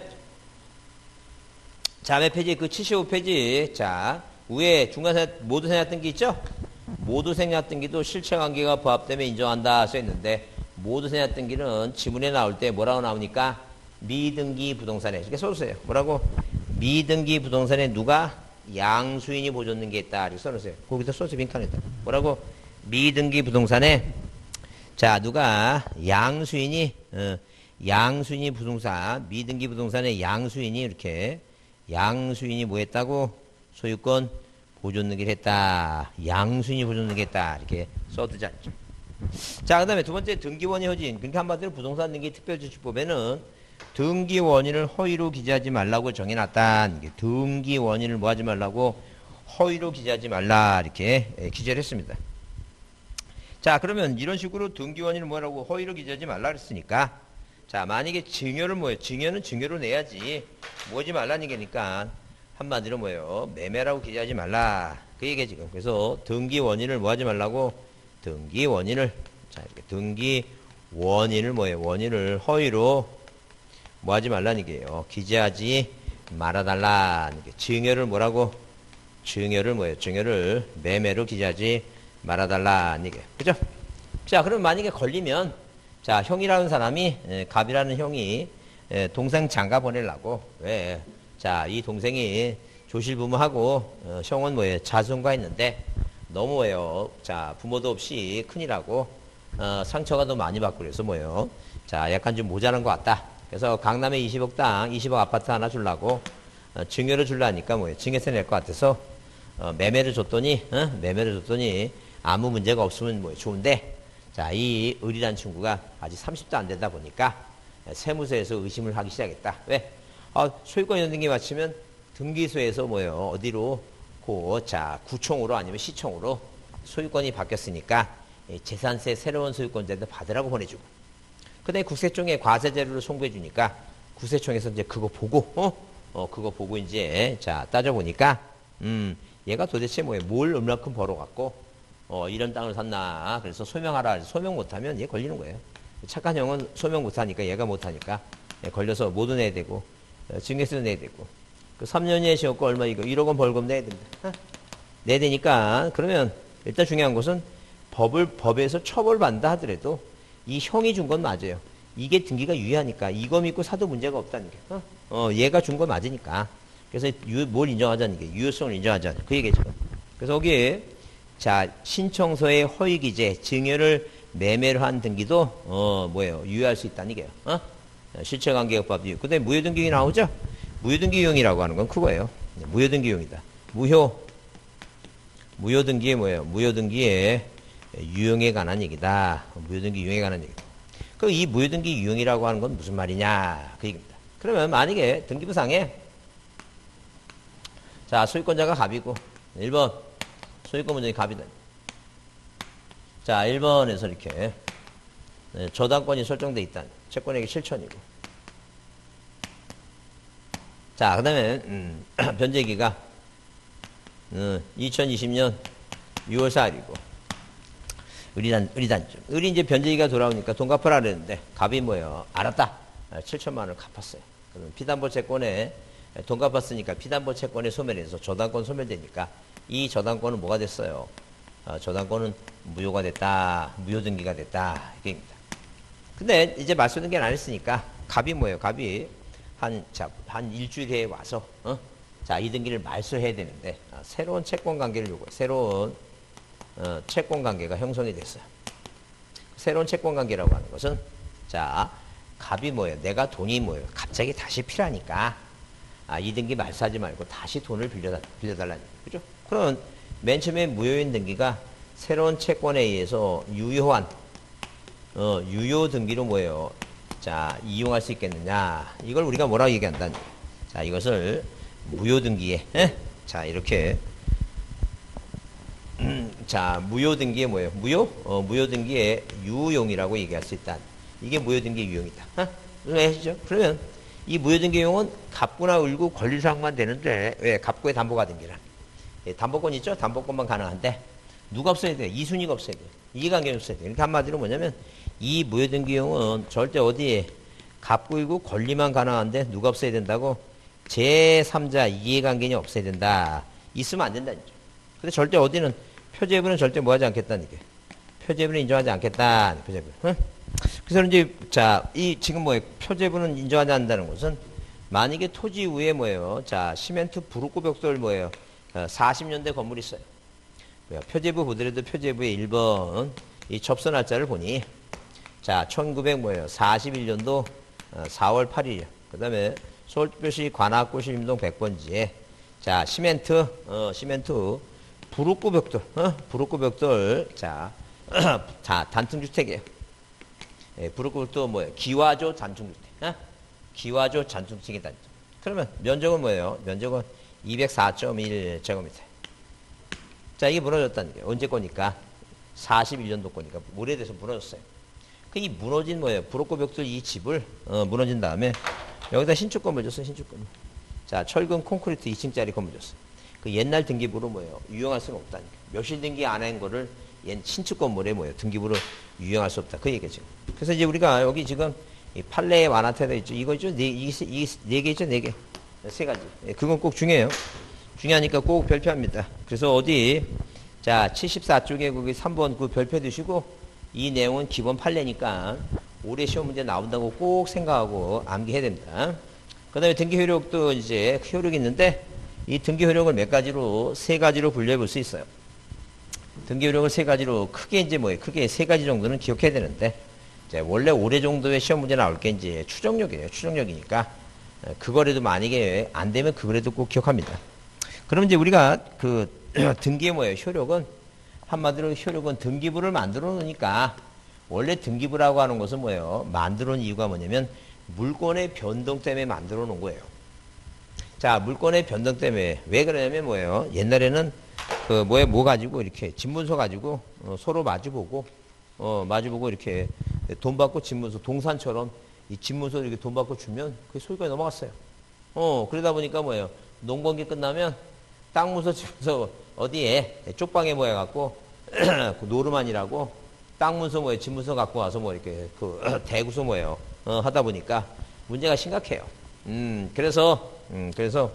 자, 몇 페이지? 그 칠십오 페이지. 자, 위에 중간세납 모두 세납 등기 있죠? 모두 세납 등기도 실체관계가 부합되면 인정한다 써있는데 모두 세납 등기는 지문에 나올 때 뭐라고 나오니까 미등기 부동산에 이렇게 써주세요. 뭐라고? 미등기 부동산에 누가 양수인이 보존등기 했다 이렇게 써놓으세요. 거기다 써서 빈칸에다 뭐라고? 미등기 부동산에 자, 누가 양수인이 어, 양수인이 부동산 미등기 부동산의 양수인이 이렇게 양수인이 뭐 했다고 소유권 보존 등기를 했다. 양수인이 보존 등기 했다. 이렇게 써두지 않죠. 자, 그 다음에 두 번째 등기원이 허진. 그러니까 한마디로 부동산 등기 특별조치법에는 등기 원인을 허위로 기재하지 말라고 정해놨다. 이게 등기 원인을 뭐 하지 말라고 허위로 기재하지 말라. 이렇게 기재를 했습니다. 자, 그러면 이런 식으로 등기 원인을 뭐라고 허위로 기재하지 말라 그랬으니까 자, 만약에 증여를 뭐예요? 증여는 증여로 내야지 뭐지 말라는 얘기니까 한마디로 뭐예요? 매매라고 기재하지 말라. 그 얘기야 지금. 그래서 등기 원인을 뭐 하지 말라고 등기 원인을 자, 이렇게 등기 원인을 뭐예요? 원인을 허위로 뭐 하지 말라는 얘기예요. 기재하지 말아달라. 증여를 뭐라고? 증여를 뭐예요? 증여를 매매로 기재하지 말아달라는 얘기예요. 그죠? 자, 그럼 만약에 걸리면 자, 형이라는 사람이 에, 갑이라는 형이 에, 동생 장가 보내려고 왜? 자, 이 동생이 조실부모하고 어, 형은 뭐예요? 자손과했는데 너무 뭐예요? 자, 부모도 없이 큰일하고 어, 상처가 더 많이 받고 그래서 뭐예요? 자, 약간 좀 모자란 것 같다. 그래서 강남에 이십억 땅, 이십억 아파트 하나 주려고 어, 증여를 주려니까 뭐예요? 증여세 낼 것 같아서 어, 매매를 줬더니 어? 매매를 줬더니 아무 문제가 없으면 뭐 좋은데 자, 이 을이란 친구가 아직 삼십도 안 되다 보니까 세무서에서 의심을 하기 시작했다. 왜? 아, 소유권 이전 등기 마치면 등기소에서 뭐예요? 어디로? 고, 자, 구청으로 아니면 시청으로 소유권이 바뀌었으니까 재산세 새로운 소유권자한테 받으라고 보내주고. 근데 국세청에 과세자료를 송부해 주니까 국세청에서 이제 그거 보고, 어? 어, 그거 보고 이제, 자, 따져보니까, 음, 얘가 도대체 뭐예요? 뭘 얼마큼 벌어갖고, 어, 이런 땅을 샀나. 그래서 소명하라. 소명 못하면 얘 걸리는 거예요. 착한 형은 소명 못하니까 얘가 못하니까 걸려서 모두 내야 되고, 어, 증여세도 내야 되고. 그 삼 년 이하의 시효과 얼마 이거 일억 원 벌금 내야 됩니다. 어? 내야 되니까 그러면 일단 중요한 것은 법을, 법에서 처벌받는다 하더라도 이 형이 준 건 맞아요. 이게 등기가 유효하니까 이거 믿고 사도 문제가 없다는 게. 어, 어 얘가 준 건 맞으니까. 그래서 유, 뭘 인정하자는 게 유효성을 인정하자는 그 얘기죠. 그래서 거기에 자, 신청서의 허위 기재, 증여를 매매를 한 등기도, 어, 뭐예요? 유효할 수 있다는 얘기예요. 어? 실체관계법법 유효. 그 다음에 무효등기용이 나오죠? 무효등기용이라고 하는 건 그거예요. 무효등기용이다. 무효. 무효등기에 뭐예요? 무효등기의 유형에 관한 얘기다. 무효등기 유형에 관한 얘기다. 그럼 이 무효등기 유형이라고 하는 건 무슨 말이냐? 그 얘기입니다. 그러면 만약에 등기부상에 자, 소유권자가 갑이고 일 번 소유권 문제의 갑이다. 자, 일 번에서 이렇게 네, 저당권이 설정돼 있다. 채권액이 칠천이고. 자, 그 다음에 음, 변제기가 음, 이천이십 년 유월 사일이고 을이단, 을이단죠. 을이 이제 변제기가 돌아오니까 돈 갚으라 그랬는데 갑이 뭐예요? 알았다. 칠천만 원을 갚았어요. 그러면 피담보 채권에 돈 갚았으니까 피담보 채권에 소멸해서 저당권 소멸되니까 이 저당권은 뭐가 됐어요? 어, 저당권은 무효가 됐다. 무효등기가 됐다. 이게입니다. 근데 이제 말소등기는 안 했으니까 갑이 뭐예요? 갑이 한, 자, 한 일주일에 와서 어? 자, 이 등기를 말소해야 되는데 아, 새로운 채권 관계를 요구해. 새로운 어, 채권 관계가 형성이 됐어요. 새로운 채권 관계라고 하는 것은 자, 갑이 뭐예요? 내가 돈이 뭐예요? 갑자기 다시 필요하니까 아, 이 등기 말소하지 말고 다시 돈을 빌려, 빌려달라는 거죠. 그죠? 그러면 맨 처음에 무효인 등기가 새로운 채권에 의해서 유효한 어, 유효 등기로 뭐예요? 자, 이용할 수 있겠느냐? 이걸 우리가 뭐라고 얘기한다니? 자, 이것을 무효 등기에 에? 자, 이렇게 음, 자, 무효 등기에 뭐예요? 무효? 어, 무효 등기의 유용이라고 얘기할 수 있다. 이게 무효 등기의 유용이다. 어? 왜 하시죠? 그러면 이 무효 등기용은 갑구나 을구 권리사항만 되는데 왜 갑구의 담보가 등기란? 예, 담보권 있죠? 담보권만 가능한데 누가 없어야 돼? 이순위가 없어야 돼. 이해관계가 없어야 돼. 그러니까 한마디로 뭐냐면 이 무효등기용은 절대 어디에 갑구이고 권리만 가능한데 누가 없어야 된다고? 제삼자 이해관계는 없어야 된다. 있으면 안 된다는 거죠. 근데 절대 어디는 표제부는 절대 뭐 하지 않겠다는 게. 표제부는 인정하지 않겠다. 표제부. 응? 그래서 이제 자, 이 지금 뭐예요? 표제부는 인정하지 않는다는 것은 만약에 토지 위에 뭐예요? 자, 시멘트 부르고 벽돌 뭐예요? 사십 년대 건물이 있어요. 표제부 보더라도 표제부의 일 번 이 접수 날짜를 보니 자, 천구백 뭐예요? 사십일 년도 사월 팔일이요. 그 다음에 서울특별시 관악구시림동 백 번지에 자, 시멘트, 어, 시멘트, 부르꾸 벽돌, 어? 부르꾸 벽돌, 자, 자, 단층주택이에요. 예, 부르꾸 벽돌 뭐예요? 기와조 단층주택, 어? 기와조 단층주택의 단층. 그러면 면적은 뭐예요? 면적은 이백사 점 일 제곱미터. 자, 이게 무너졌다는 게 언제 거니까? 사십일 년도 거니까 오래돼서 무너졌어요. 그 이 무너진 뭐예요? 부르꾸 벽돌 이 집을 어, 무너진 다음에 여기다 신축 건물 줬어요. 신축 건물. 자, 철근 콘크리트 이 층짜리 건물 줬어요. 그 옛날 등기부로 뭐예요? 유용할 수는 없다니까. 멸실 등기 안 한 거를 옛 신축 건물에 뭐예요? 등기부로 유용할 수 없다. 그 얘기죠. 그래서 이제 우리가 여기 지금 이 판례에 완화되어 있죠. 이거 있죠? 네, 이, 이, 네 개 있죠? 네 개. 세 가지. 예, 그건 꼭 중요해요. 중요하니까 꼭 별표합니다. 그래서 어디, 자, 칠십사 쪽에 거기 삼 번 그 별표 두시고 이 내용은 기본 판례니까 올해 시험 문제 나온다고 꼭 생각하고 암기해야 됩니다. 그 다음에 등기 효력도 이제 효력이 있는데 이 등기 효력을 몇 가지로, 세 가지로 분류해 볼 수 있어요. 등기 효력을 세 가지로 크게 이제 뭐예요? 크게 세 가지 정도는 기억해야 되는데 이제 원래 올해 정도의 시험 문제 나올 게 이제 추정력이에요. 추정력이니까 그거라도 만약에 안 되면 그거라도 꼭 기억합니다. 그럼 이제 우리가 그 등기의 뭐예요? 효력은 한마디로 효력은 등기부를 만들어 놓으니까 원래 등기부라고 하는 것은 뭐예요? 만들어 놓은 이유가 뭐냐면 물건의 변동 때문에 만들어 놓은 거예요. 자, 물건의 변동 때문에 왜 그러냐면 뭐예요? 옛날에는 그 뭐에 뭐 가지고 이렇게 집문서 가지고 어, 서로 마주보고 어 마주보고 이렇게 돈 받고 집문서 동산처럼 이 집문서 이렇게 돈 받고 주면 그게 소유권이 넘어갔어요. 어 그러다 보니까 뭐예요? 농번기 끝나면 땅 문서 집문서 어디에 쪽방에 모여 갖고 그 노르만이라고 땅 문서 뭐에 집문서 갖고 와서 뭐 이렇게 그 대구서 뭐예요? 어 하다 보니까 문제가 심각해요. 음 그래서 음 그래서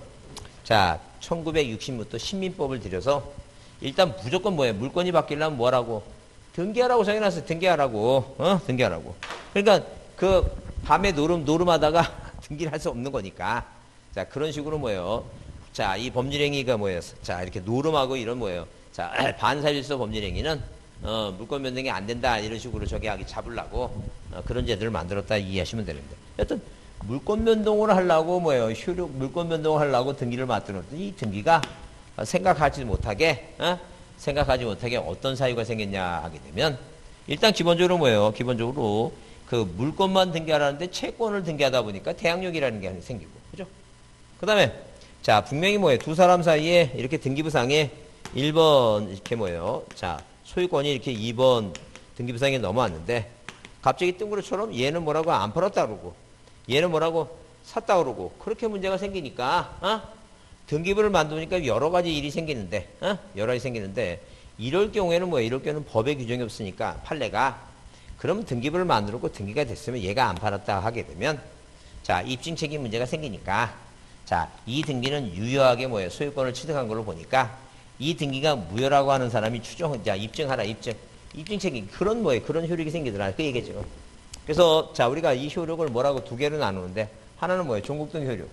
자 천구백육십 년부터 신민법을 들여서 일단 무조건 뭐예요? 물건이 바뀌려면 뭐라고? 등기하라고 정해놨어요. 등기하라고. 어? 등기하라고. 그러니까 그 밤에 노름, 노름하다가 등기를 할 수 없는 거니까. 자, 그런 식으로 뭐예요? 자, 이 범죄행위가 뭐예요? 자, 이렇게 노름하고 이런 뭐예요? 자, 반사질서 범죄행위는 어, 물건 변동이 안 된다. 이런 식으로 저기 하기 잡으려고 어, 그런 제도를 만들었다. 이해하시면 되는데. 여튼 물권 변동을 하려고 뭐예요? 효력 물권 변동을 하려고 등기를 만들었더니 이 등기가 생각하지 못하게 어? 생각하지 못하게 어떤 사유가 생겼냐 하게 되면 일단 기본적으로 뭐예요? 기본적으로 그 물권만 등기하라는데 채권을 등기하다 보니까 대항력이라는 게 생기고 그죠? 그 다음에 자 분명히 뭐예요? 두 사람 사이에 이렇게 등기부상에 일 번 이렇게 뭐예요? 자 소유권이 이렇게 이 번 등기부상에 넘어왔는데 갑자기 뜬구리처럼 얘는 뭐라고 안 팔았다 그러고 얘는 뭐라고 샀다 그러고 그렇게 문제가 생기니까 어? 등기부를 만드니까 여러 가지 일이 생기는데 어? 여러 가지 생기는데 이럴 경우에는 뭐예요? 이럴 경우는 법의 규정이 없으니까 판례가 그럼 등기부를 만들었고 등기가 됐으면 얘가 안 팔았다 하게 되면 자 입증 책임 문제가 생기니까 자 이 등기는 유효하게 뭐예요? 소유권을 취득한 걸로 보니까 이 등기가 무효라고 하는 사람이 추정 자 입증하라 입증 입증 책임 그런 뭐예요? 그런 효력이 생기더라 그 얘기죠. 그래서 자 우리가 이 효력을 뭐라고 두 개로 나누는데 하나는 뭐예요? 종국등기 효력.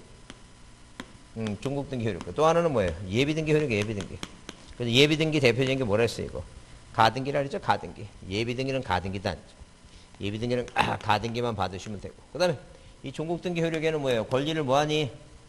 음, 종국등기 효력. 또 하나는 뭐예요? 예비등기 효력, 예비등기. 그래서 예비등기 대표적인 게 뭐라 했어요, 이거? 가등기라 그랬죠? 가등기. 예비등기는 가등기다. 예비등기는 아, 가등기만 받으시면 되고. 그 다음에 이 종국등기 효력에는 뭐예요? 권리를 뭐하니?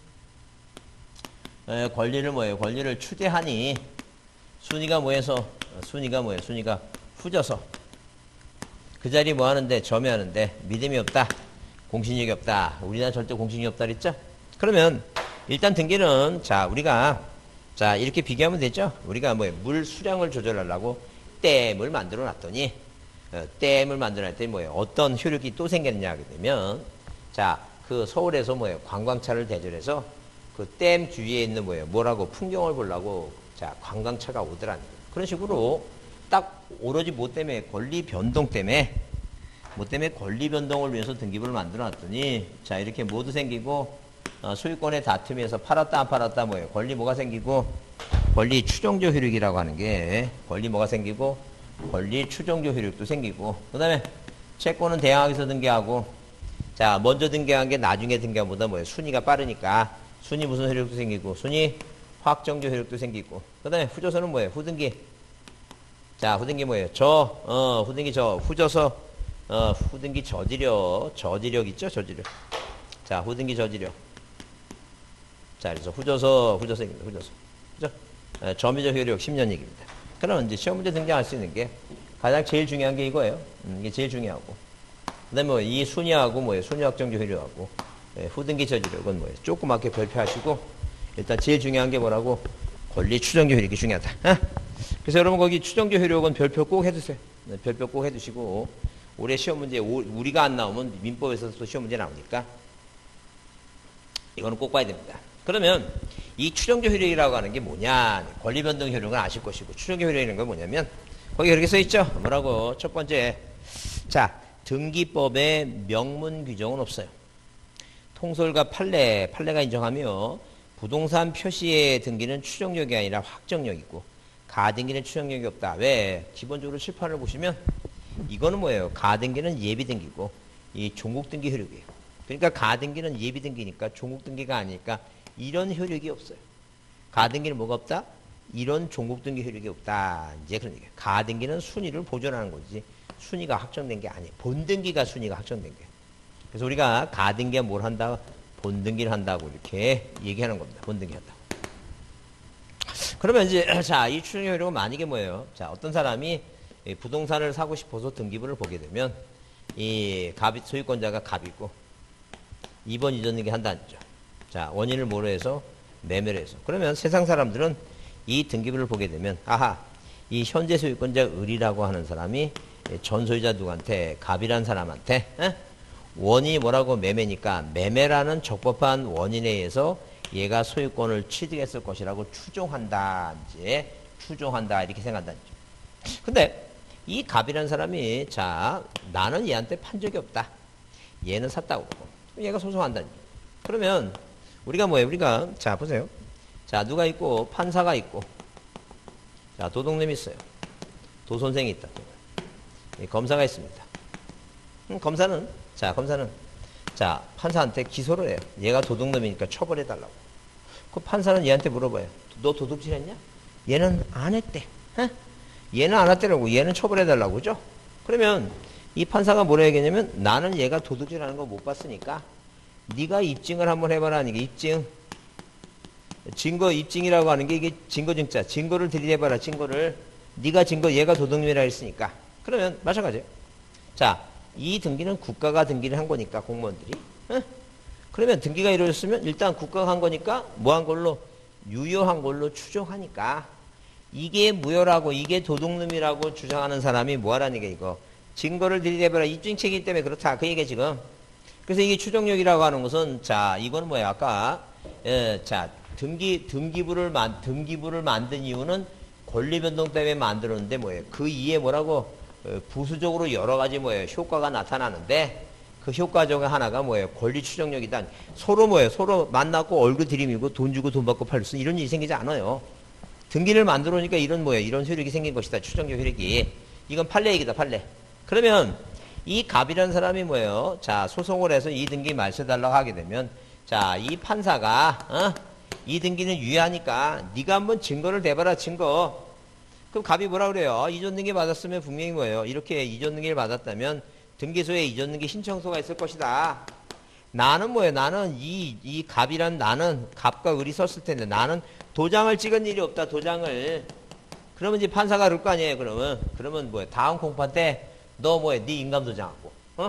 에, 권리를 뭐예요? 권리를 추대하니 순위가 뭐해서 순위가 뭐예요? 순위가 후져서 그 자리 뭐 하는데 점유하는데 믿음이 없다. 공신력이 없다. 우리나라 절대 공신력이 없다 그랬죠? 그러면 일단 등기는 자 우리가 자 이렇게 비교하면 되죠. 우리가 뭐 물 수량을 조절하려고 댐을 만들어 놨더니 어, 댐을 만들어 놨더니 뭐예요? 어떤 효력이 또 생겼냐 하게 되면 자 그 서울에서 뭐예요? 관광차를 대절해서 그 댐 주위에 있는 뭐예요? 뭐라고 풍경을 보려고 자 관광차가 오더라는 거예요. 그런 식으로 딱 오로지 뭐 때문에 권리 변동 때문에 뭐 때문에 권리 변동을 위해서 등기부를 만들어 놨더니 자 이렇게 모두 생기고 어, 소유권의 다툼에서 팔았다 안 팔았다 뭐예요? 권리 뭐가 생기고 권리 추정조 효력이라고 하는 게 권리 뭐가 생기고 권리 추정조 효력도 생기고 그 다음에 채권은 대항에서 등기하고 자 먼저 등기한 게 나중에 등기한 보다 뭐예요? 순위가 빠르니까 순위 무슨 효력도 생기고 순위 확정조 효력도 생기고 그 다음에 후조서는 뭐예요? 후등기 자 후등기 뭐예요? 저 어, 후등기 저 후조서 어, 후등기 저지력, 저지력 있죠? 저지력. 자, 후등기 저지력. 자, 그래서 후조서, 후조서입니다. 후조서. 그죠? 에, 점유적 효력 십 년 얘기입니다. 그럼 이제 시험 문제 등장할 수 있는 게 가장 제일 중요한 게 이거예요. 음, 이게 제일 중요하고. 그 다음에 뭐 이 순위하고 뭐예요? 순위 확정적 효력하고 예, 후등기 저지력은 뭐예요? 조그맣게 별표하시고 일단 제일 중요한 게 뭐라고? 권리 추정적 효력이 중요하다. 어? 그래서 여러분 거기 추정적 효력은 별표 꼭 해두세요. 네, 별표 꼭 해두시고 올해 시험 문제 오, 우리가 안 나오면 민법에서 또 시험 문제 나오니까 이거는 꼭 봐야 됩니다. 그러면 이 추정적 효력이라고 하는 게 뭐냐? 권리 변동 효력은 아실 것이고 추정적 효력이라는 건 뭐냐면 거기 이렇게 써 있죠. 뭐라고? 첫 번째, 자 등기법에 명문 규정은 없어요. 통솔과 판례, 판례가 인정하며 부동산 표시의 등기는 추정력이 아니라 확정력이고 가등기는 추정력이 없다. 왜? 기본적으로 칠판을 보시면 이거는 뭐예요? 가등기는 예비등기고 이 종국등기 효력이에요. 그러니까 가등기는 예비등기니까 종국등기가 아니니까 이런 효력이 없어요. 가등기는 뭐가 없다? 이런 종국등기 효력이 없다. 이제 그런 얘기예요. 가등기는 순위를 보존하는 거지 순위가 확정된 게 아니에요. 본등기가 순위가 확정된 거예요. 그래서 우리가 가등기가 뭘 한다? 본등기를 한다고 이렇게 얘기하는 겁니다. 본등기 한다고. 그러면 이제 자, 이 추정적 효력은 만약에 뭐예요? 자, 어떤 사람이 부동산을 사고 싶어서 등기부를 보게 되면 이 갑이 소유권자가 갑이고 이 번 이전 등기 한다는 거죠. 자, 원인을 뭐로 해서 매매를 해서. 그러면 세상 사람들은 이 등기부를 보게 되면 아하, 이 현재 소유권자 을이라고 하는 사람이 전 소유자 누구한테 갑이란 사람한테 에? 원인이 뭐라고 매매니까 매매라는 적법한 원인에 의해서 얘가 소유권을 취득했을 것이라고 추정한다. 이제 추정한다 이렇게 생각한다는 거죠. 근데 이 갑이라는 사람이 자 나는 얘한테 판 적이 없다. 얘는 샀다고 그러고 얘가 소송한다는 거죠. 그러면 우리가 뭐예요? 우리가 자 보세요. 자 누가 있고 판사가 있고 자 도둑놈이 있어요. 도선생이 있다. 검사가 있습니다. 음, 검사는 자 검사는 자 판사한테 기소를 해요. 얘가 도둑놈이니까 처벌해달라고. 그 판사는 얘한테 물어봐요. 너 도둑질했냐? 얘는 안 했대. 에? 얘는 안 했대라고. 얘는 처벌해달라고. 그죠? 그러면 이 판사가 뭐라 얘기하냐면 나는 얘가 도둑질하는 거 못 봤으니까 네가 입증을 한번 해봐라. 하니까 입증 증거 입증이라고 하는 게 이게 증거증자 증거를 들이대봐라. 증거를 네가 증거 얘가 도둑놈이라 했으니까 그러면 마찬가지예요. 자 이 등기는 국가가 등기를 한 거니까 공무원들이 에? 그러면 등기가 이루어졌으면 일단 국가가 한 거니까 뭐 한 걸로 유효한 걸로 추정하니까 이게 무효라고 이게 도둑놈이라고 주장하는 사람이 뭐하라는 게 이거 증거를 들이대봐라. 입증책이기 때문에 그렇다 그 얘기 지금. 그래서 이게 추정력이라고 하는 것은 자 이거는 뭐야 아까 에, 자 등기 등기부를 만 등기부를 만든 이유는 권리 변동 때문에 만들었는데 뭐예요? 그 이에 뭐라고 어, 부수적으로 여러 가지 뭐예요? 효과가 나타나는데 그 효과 중에 하나가 뭐예요? 권리 추정력이다. 서로 뭐예요? 서로 만나고 얼굴 들이밀고 돈 주고 돈 받고 팔 수 이런 일이 생기지 않아요. 등기를 만들어 놓으니까 이런 뭐예요? 이런 효력이 생긴 것이다. 추정력 효력이. 이건 판례 얘기다. 판례. 그러면 이 갑이라는 사람이 뭐예요? 자 소송을 해서 이 등기 말소해달라고 하게 되면 자 이 판사가 어? 이 등기는 유효하니까 네가 한번 증거를 대봐라. 증거. 그럼 갑이 뭐라 그래요? 이전 등기 받았으면 분명히 뭐예요? 이렇게 이전 등기를 받았다면 등기소에 이전 등기 신청서가 있을 것이다. 나는 뭐예요? 나는 이, 이 갑이란 나는 갑과 을이 썼을 텐데 나는 도장을 찍은 일이 없다. 도장을. 그러면 이제 판사가 그럴 거 아니에요. 그러면 그러면 뭐예요? 다음 공판 때 너 뭐예요? 네 인감도장하고 어?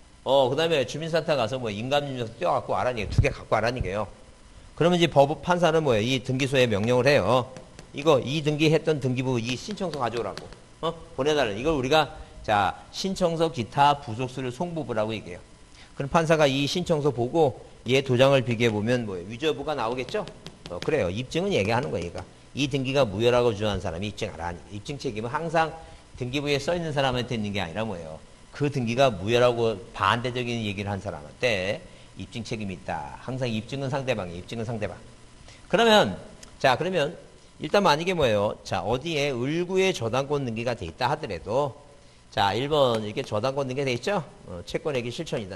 어 그다음에 주민센터 가서 뭐 인감인증서 떼어갖고 와라니까 두 개 갖고 와라니까요. 그러면 이제 법 판사는 뭐예요? 이 등기소에 명령을 해요. 이거 이 등기했던 등기부 이 신청서 가져오라고 어? 보내달라. 이걸 우리가 자 신청서 기타 부속서를 송부부라고 얘기해요. 그럼 판사가 이 신청서 보고 얘 도장을 비교해 보면 뭐예요? 위조부가 나오겠죠? 어, 그래요. 입증은 얘기하는 거예요. 얘가. 이 등기가 무효라고 주장한 사람이 입증하라. 입증 책임은 항상 등기부에 써 있는 사람한테 있는 게 아니라 뭐예요? 그 등기가 무효라고 반대적인 얘기를 한 사람한테 입증 책임이 있다. 항상 입증은 상대방이에요. 입증은 상대방. 그러면 자 그러면 일단 만약에 뭐예요? 자 어디에 을구의 저당권 등기가 돼 있다 하더라도 자 일 번 이렇게 저당권 등기가 돼 있죠? 어, 채권액이 실천이다.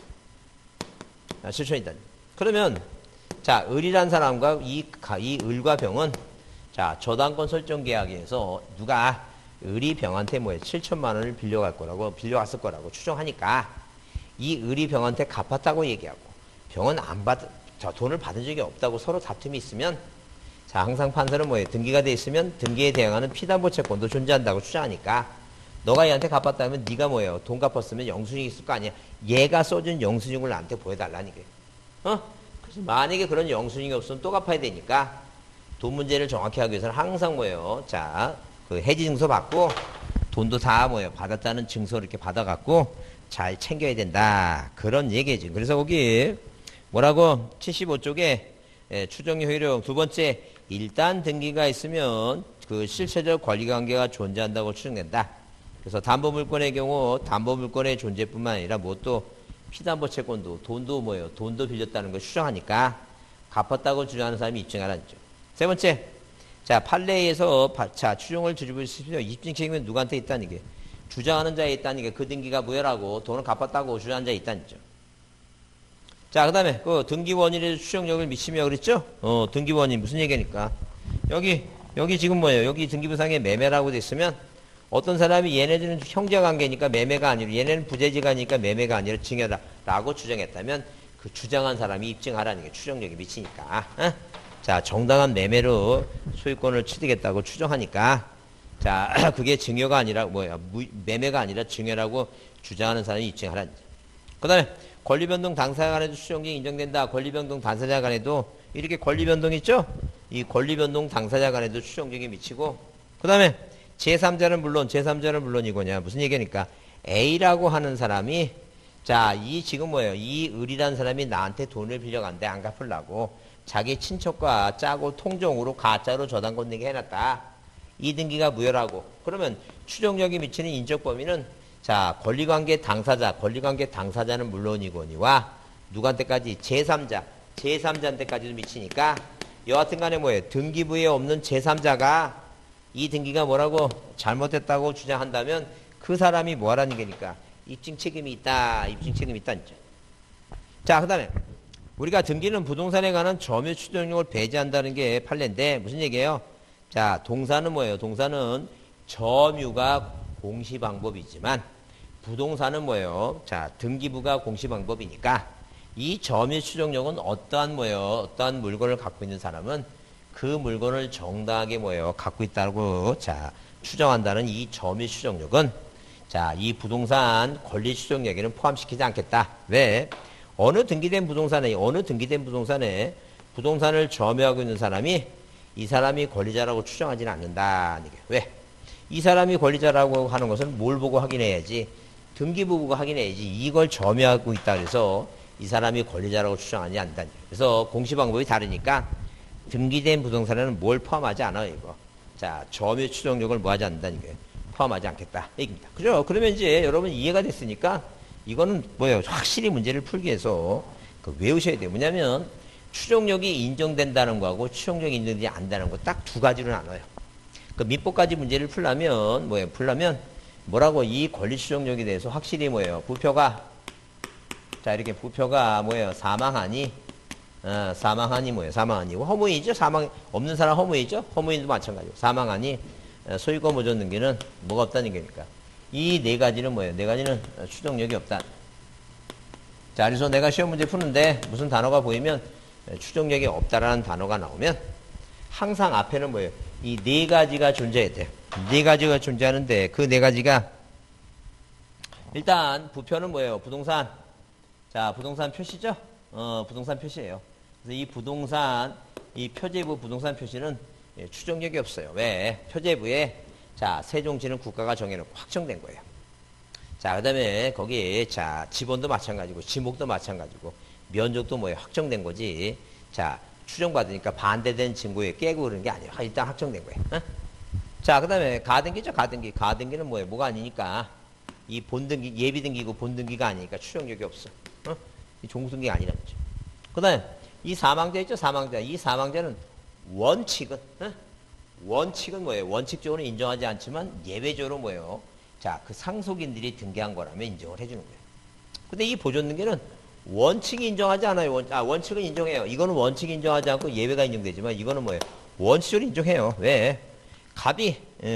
아, 실천이다. 그러면 자 을이란 사람과 이, 이 을과 병은 자 저당권 설정 계약에서 누가 의리병한테 뭐예요? 칠천만 원을 빌려갈 거라고, 빌려왔을 거라고 추정하니까 이 의리병한테 갚았다고 얘기하고 병은 안 받, 저 돈을 받은 적이 없다고 서로 다툼이 있으면 자, 항상 판사는 뭐예요? 등기가 돼 있으면 등기에 대항하는 피담보 채권도 존재한다고 추정하니까 너가 얘한테 갚았다면 네가 뭐예요? 돈 갚았으면 영수증이 있을 거 아니야. 얘가 써준 영수증을 나한테 보여달라는 게. 어? 그래서 만약에 그런 영수증이 없으면 또 갚아야 되니까 돈 문제를 정확히 하기 위해서는 항상 뭐예요? 자, 그 해지 증서 받고 돈도 다 뭐예요? 받았다는 증서를 이렇게 받아갖고 잘 챙겨야 된다. 그런 얘기지. 그래서 거기 뭐라고? 칠십오 쪽에 예, 추정료 효력 두 번째 일단 등기가 있으면 그 실체적 권리관계가 존재한다고 추정된다. 그래서 담보물권의 경우 담보물권의 존재뿐만 아니라 뭐 또 피담보 채권도 돈도 뭐예요? 돈도 빌렸다는 걸 추정하니까 갚았다고 주장하는 사람이 입증하라는 거죠. 세 번째, 자 판례에서 자 추정을 뒤집을 수 있으면 입증 책임은 누구한테 있다는 게 주장하는 자에 있다는 게 그 등기가 무효라고 돈을 갚았다고 주장하는 자에 있다는 거죠. 자, 그 다음에, 그, 등기원인에 추정력을 미치며 그랬죠? 어, 등기원인, 무슨 얘기니까. 여기, 여기 지금 뭐예요? 여기 등기부상에 매매라고 돼 있으면, 어떤 사람이 얘네들은 형제관계니까 매매가 아니라, 얘네는 부재지가니까 매매가 아니라 증여다라고 주장했다면, 그 주장한 사람이 입증하라는 게 추정력이 미치니까. 어? 자, 정당한 매매로 소유권을 취득했다고 추정하니까, 자, 그게 증여가 아니라, 뭐야, 매매가 아니라 증여라고 주장하는 사람이 입증하라는 거죠. 그 다음에, 권리변동 당사자 간에도 추정력이 인정된다. 권리변동 당사자 간에도 이렇게 권리변동 있죠? 이 권리변동 당사자 간에도 추정력이 미치고 그 다음에 제삼자는 물론 제삼자는 물론이거냐 무슨 얘기니까 A라고 하는 사람이 자, 이 지금 뭐예요? 이 을이라는 사람이 나한테 돈을 빌려간대 안 갚으려고 자기 친척과 짜고 통정으로 가짜로 저당권 내게 해놨다. 이 등기가 무효라고. 그러면 추정력이 미치는 인적 범위는 자, 권리관계 당사자, 권리관계 당사자는 물론이거니와 누구한테까지 제삼자, 제삼자한테까지도 미치니까 여하튼 간에 뭐예요? 등기부에 없는 제삼자가 이 등기가 뭐라고 잘못했다고 주장한다면 그 사람이 뭐 하라는 게니까 입증 책임이 있다, 입증 책임이 있다는 거죠. 자, 그 다음에 우리가 등기는 부동산에 관한 점유 추정력을 배제한다는 게 판례인데 무슨 얘기예요? 자, 동사는 뭐예요? 동사는 점유가 공시방법이지만 부동산은 뭐예요? 자, 등기부가 공시방법이니까 이 점유 추정력은 어떠한 뭐예요? 어떠한 물건을 갖고 있는 사람은 그 물건을 정당하게 뭐예요? 갖고 있다고 자 추정한다는 이 점유 추정력은 자, 이 부동산 권리 추정력에는 포함시키지 않겠다. 왜? 어느 등기된 부동산에 어느 등기된 부동산에 부동산을 점유하고 있는 사람이 이 사람이 권리자라고 추정하지는 않는다. 왜? 이 사람이 권리자라고 하는 것은 뭘 보고 확인해야지? 등기부 보고 확인해야지. 이걸 점유하고 있다 그래서 이 사람이 권리자라고 추정하지 않는다. 그래서 공시 방법이 다르니까 등기된 부동산에는 뭘 포함하지 않아요, 이거. 자, 점유 추정력을 뭐 하지 않는다는 게 포함하지 않겠다. 얘기입니다. 그죠? 그러면 이제 여러분 이해가 됐으니까 이거는 뭐예요? 확실히 문제를 풀기 위해서 그 외우셔야 돼요. 뭐냐면 추정력이 인정된다는 거하고 추정력이 인정되지 않는다는 거 딱 두 가지로 나눠요. 그 민법까지 문제를 풀려면 뭐예요? 풀려면 뭐라고 이 권리 추정력에 대해서 확실히 뭐예요? 부표가 자 이렇게 부표가 뭐예요? 사망하니 어, 사망하니 뭐예요? 사망하니 허무이죠? 사망 없는 사람 허무이죠? 허무인도 마찬가지고 사망하니 어, 소유권 보존 등기는 뭐가 없다는 얘기니까 이 네 가지는 뭐예요? 네 가지는 추정력이 없다. 자 그래서 내가 시험 문제 푸는데 무슨 단어가 보이면 추정력이 없다라는 단어가 나오면 항상 앞에는 뭐예요? 이 네 가지가 존재해야 돼요. 네 가지가 존재하는데 그 네 가지가 일단 부표는 뭐예요? 부동산. 자, 부동산 표시죠? 어, 부동산 표시예요. 그래서 이 부동산, 이 표제부 부동산 표시는 예, 추정력이 없어요. 왜? 표제부에 자, 세종지는 국가가 정해놓고 확정된 거예요. 자, 그 다음에 거기 자, 지번도 마찬가지고 지목도 마찬가지고 면적도 뭐예요? 확정된 거지. 자, 추정받으니까 반대된 증거에 깨고 그러는 게 아니에요. 일단 확정된 거예요. 어? 자, 그 다음에 가등기죠, 가등기. 가등기는 뭐예요? 뭐가 아니니까. 이 본등기, 예비등기고 본등기가 아니니까 추정력이 없어. 어? 이 종등기가 아니라는 거죠. 그 다음에 이 사망자 있죠, 사망자. 이 사망자는 원칙은, 어? 원칙은 뭐예요? 원칙적으로 인정하지 않지만 예외적으로 뭐예요? 자, 그 상속인들이 등기한 거라면 인정을 해주는 거예요. 근데 이 보존등기는 원칙이 인정하지 않아요. 원, 아, 원칙은 인정해요. 이거는 원칙이 인정하지 않고 예외가 인정되지만 이거는 뭐예요? 원칙적으로 인정해요. 왜? 갑이, 예,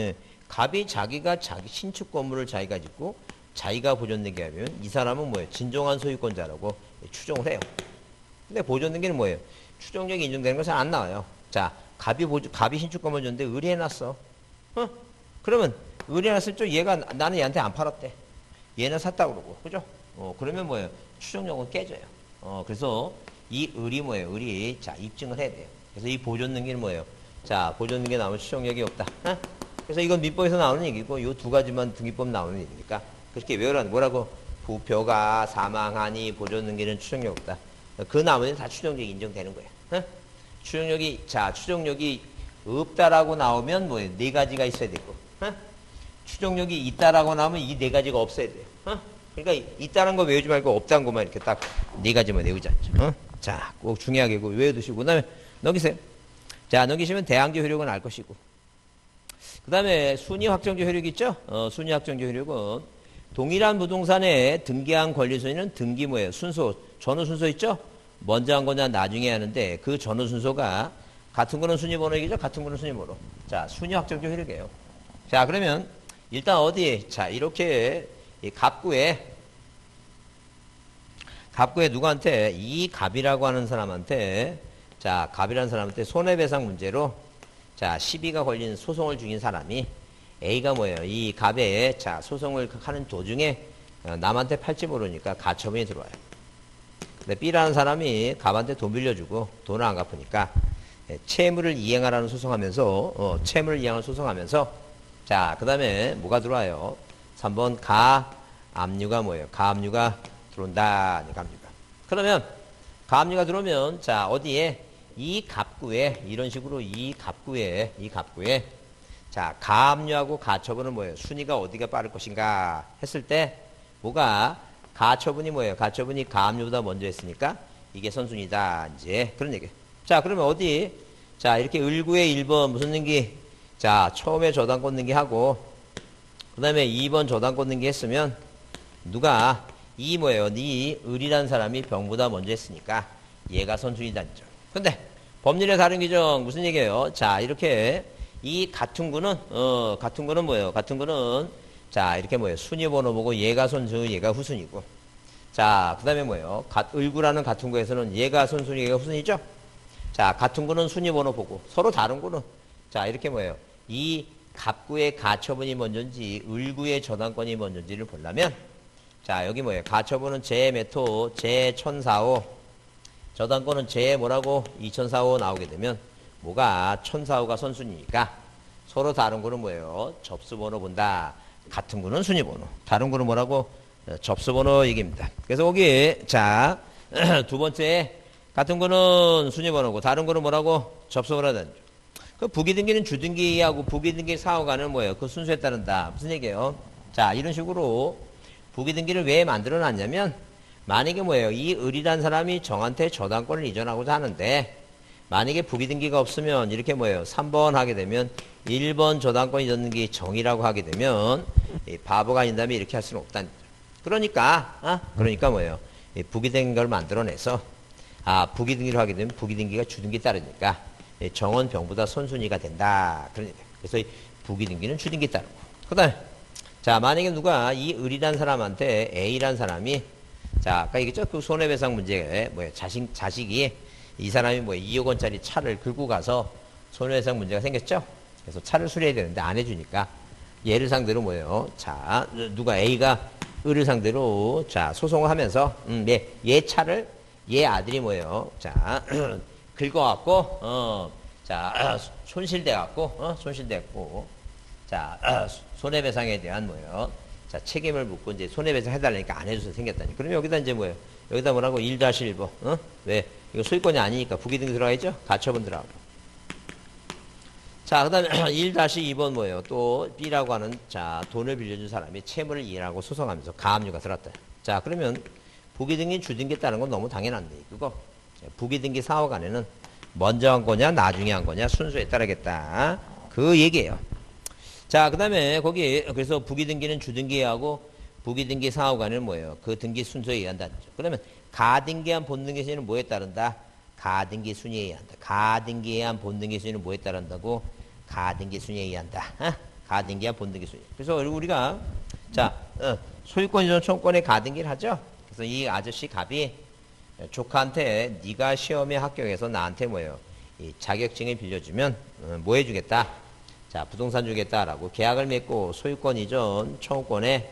갑이 자기가 자기 신축 건물을 자기가 짓고 자기가 보존등기 하면 이 사람은 뭐예요? 진정한 소유권자라고 추정을 해요. 근데 보존등기는 뭐예요? 추정력이 인정되는 것은 안 나와요. 자, 갑이 보존, 갑이 신축 건물 줬는데 의뢰해놨어. 어? 그러면 의뢰해놨을 때 얘가 나는 얘한테 안 팔았대. 얘는 샀다 그러고, 그죠? 어, 그러면 뭐예요? 추정력은 깨져요. 어, 그래서 이 을이 뭐예요? 을이 자 입증을 해야 돼요. 그래서 이 보존등기는 뭐예요? 자, 보존등기 나오면 추정력이 없다. 어? 그래서 이건 민법에서 나오는 얘기고 이 두 가지만 등기법 나오는 얘기니까 그렇게 외우라는 뭐라고? 부표가 사망하니 보존등기는 추정력 없다. 그 나머지는 다 추정력이 인정되는 거예요. 어? 추정력이 자 추정력이 없다라고 나오면 뭐예요? 네 가지가 있어야 되고 어? 추정력이 있다라고 나오면 이 네 가지가 없어야 돼요. 어? 그러니까 있다는 거 외우지 말고 없다는 것만 이렇게 딱 네 가지만 외우지 않죠. 어? 자, 꼭 중요하게 외워두시고 그다음에 넘기세요. 자, 넘기시면 대항조 효력은 알 것이고 그 다음에 순위 확정조 효력 있죠? 어, 순위 확정조 효력은 동일한 부동산에 등기한 권리 순위는 등기 뭐예요? 순서, 전후 순서 있죠? 먼저 한 거냐 나중에 하는데 그 전후 순서가 같은 거는 순위 번호 얘기죠? 같은 거는 순위 번호. 자, 순위 확정조 효력이에요. 자, 그러면 일단 어디? 자, 이렇게 이 갑구에 갑구에 누구한테 이 갑이라고 하는 사람한테 자, 갑이라는 사람한테 손해배상 문제로 자, 시비가 걸린 소송을 중인 사람이 A가 뭐예요? 이 갑에 자, 소송을 하는 도중에 남한테 팔지 모르니까 가처분이 들어와요. 근데 B라는 사람이 갑한테 돈 빌려주고 돈을 안 갚으니까 채무를 이행하라는 소송하면서 어, 채무를 이행하는 소송하면서 자, 그 다음에 뭐가 들어와요? 삼 번 가압류가 뭐예요? 가압류가 들어온다. 가압류가. 그러면 가압류가 들어오면 자, 어디에? 이 갑구에 이런 식으로 이 갑구에 이 갑구에 자, 가압류하고 가처분은 뭐예요? 순위가 어디가 빠를 것인가 했을 때 뭐가 가처분이 뭐예요? 가처분이 가압류보다 먼저 했으니까 이게 선순위다. 이제 그런 얘기. 자, 그러면 어디? 자, 이렇게 을구의 일 번 무슨 등기? 자, 처음에 저당권 등기하고 그 다음에 이 번 저당권 등기 했으면 누가 이 뭐예요? 네 을이라는 사람이 병보다 먼저 했으니까 얘가 선순위다. 근데 법률의 다른 규정 무슨 얘기예요? 자, 이렇게 이 같은 구는 어 같은 구는 뭐예요? 같은 구는 자, 이렇게 뭐예요? 순위 번호 보고 얘가 선순위, 얘가 후순위고. 자, 그다음에 뭐예요? 가, 을구라는 같은 구에서는 얘가 선순위, 얘가 후순위죠? 자, 같은 구는 순위 번호 보고 서로 다른 구는 자, 이렇게 뭐예요? 이 갑구의 가처분이 먼저인지 을구의 저당권이 먼저인지를 보려면 자, 여기 뭐예요? 가처분은 제 메토 제 천사오 저당권은 제 뭐라고 이천사오 나오게 되면 뭐가 천사오가 선순위니까 서로 다른 거는 뭐예요? 접수번호 본다. 같은 거는 순위번호. 다른 거는 뭐라고? 접수번호 얘기입니다. 그래서 거기 자 두 번째 같은 거는 순위번호고 다른 거는 뭐라고? 접수번호다. 그 부기등기는 주등기하고 부기등기 사후가는 뭐예요? 그 순서에 따른다. 무슨 얘기예요? 자, 이런 식으로 부기등기를 왜 만들어 놨냐면 만약에 뭐예요? 이 을이란 사람이 정한테 저당권을 이전하고자 하는데 만약에 부기등기가 없으면 이렇게 뭐예요? 삼 번 하게 되면 일 번 저당권 이전 등기 정이라고 하게 되면 이 바보가 아닌 다음에 이렇게 할 수는 없다는 거죠. 그러니까 아 그러니까 뭐예요? 이 부기등기를 만들어내서 아 부기등기를 하게 되면 부기등기가 주등기 따르니까 정원 병보다 선순위가 된다. 그러니까 그래서 이 부기등기는 주등기 따르고 그다음에 자 만약에 누가 이 을이란 사람한테 A란 사람이 자, 아까 얘기했죠? 그 손해배상 문제에, 뭐야, 자식, 자식이, 이 사람이 뭐 이억 원짜리 차를 긁고 가서 손해배상 문제가 생겼죠? 그래서 차를 수리해야 되는데 안 해주니까, 얘를 상대로 뭐예요? 자, 누가 A가 을을 상대로, 자, 소송을 하면서, 음, 얘, 얘 차를, 얘 아들이 뭐예요? 자, 긁어갖고, 어, 자, 손실돼갖고, 어, 손실됐고, 자, 손해배상에 대한 뭐예요? 자, 책임을 묻고 이제 손해배상 해달라니까 안 해줘서 생겼다니. 그러면 여기다 이제 뭐예요? 여기다 뭐라고? 일 다시 일 번. 어? 왜? 이거 소유권이 아니니까 부기등기 들어가겠죠? 가처분 들어가고. 자, 그 다음에 일 다시 이 번 뭐예요? 또 B라고 하는 자, 돈을 빌려준 사람이 채무를 이행하고 소송하면서 가압류가 들었다. 자, 그러면 부기등기 주등기에 따른 건 너무 당연한데, 그거. 부기등기 사후간에는 먼저 한 거냐, 나중에 한 거냐, 순서에 따르겠다. 그 얘기예요. 자, 그 다음에 거기, 그래서 부기등기는 주등기하고 부기등기 사후간에는 뭐예요? 그 등기 순서에 의한다. 그러면 가등기한 본등기 순위는 뭐에 따른다? 가등기 순위에 의한다. 가등기한 본등기 순위는 뭐에 따른다고? 가등기 순위에 의한다. 어? 가등기와 본등기 순위. 그래서 우리가 자 어, 소유권 이전 청구권에 가등기를 하죠. 그래서 이 아저씨 갑이 조카한테 네가 시험에 합격해서 나한테 뭐예요? 이 자격증을 빌려주면 어, 뭐 해주겠다? 자, 부동산 주겠다라고 계약을 맺고 소유권 이전 청구권에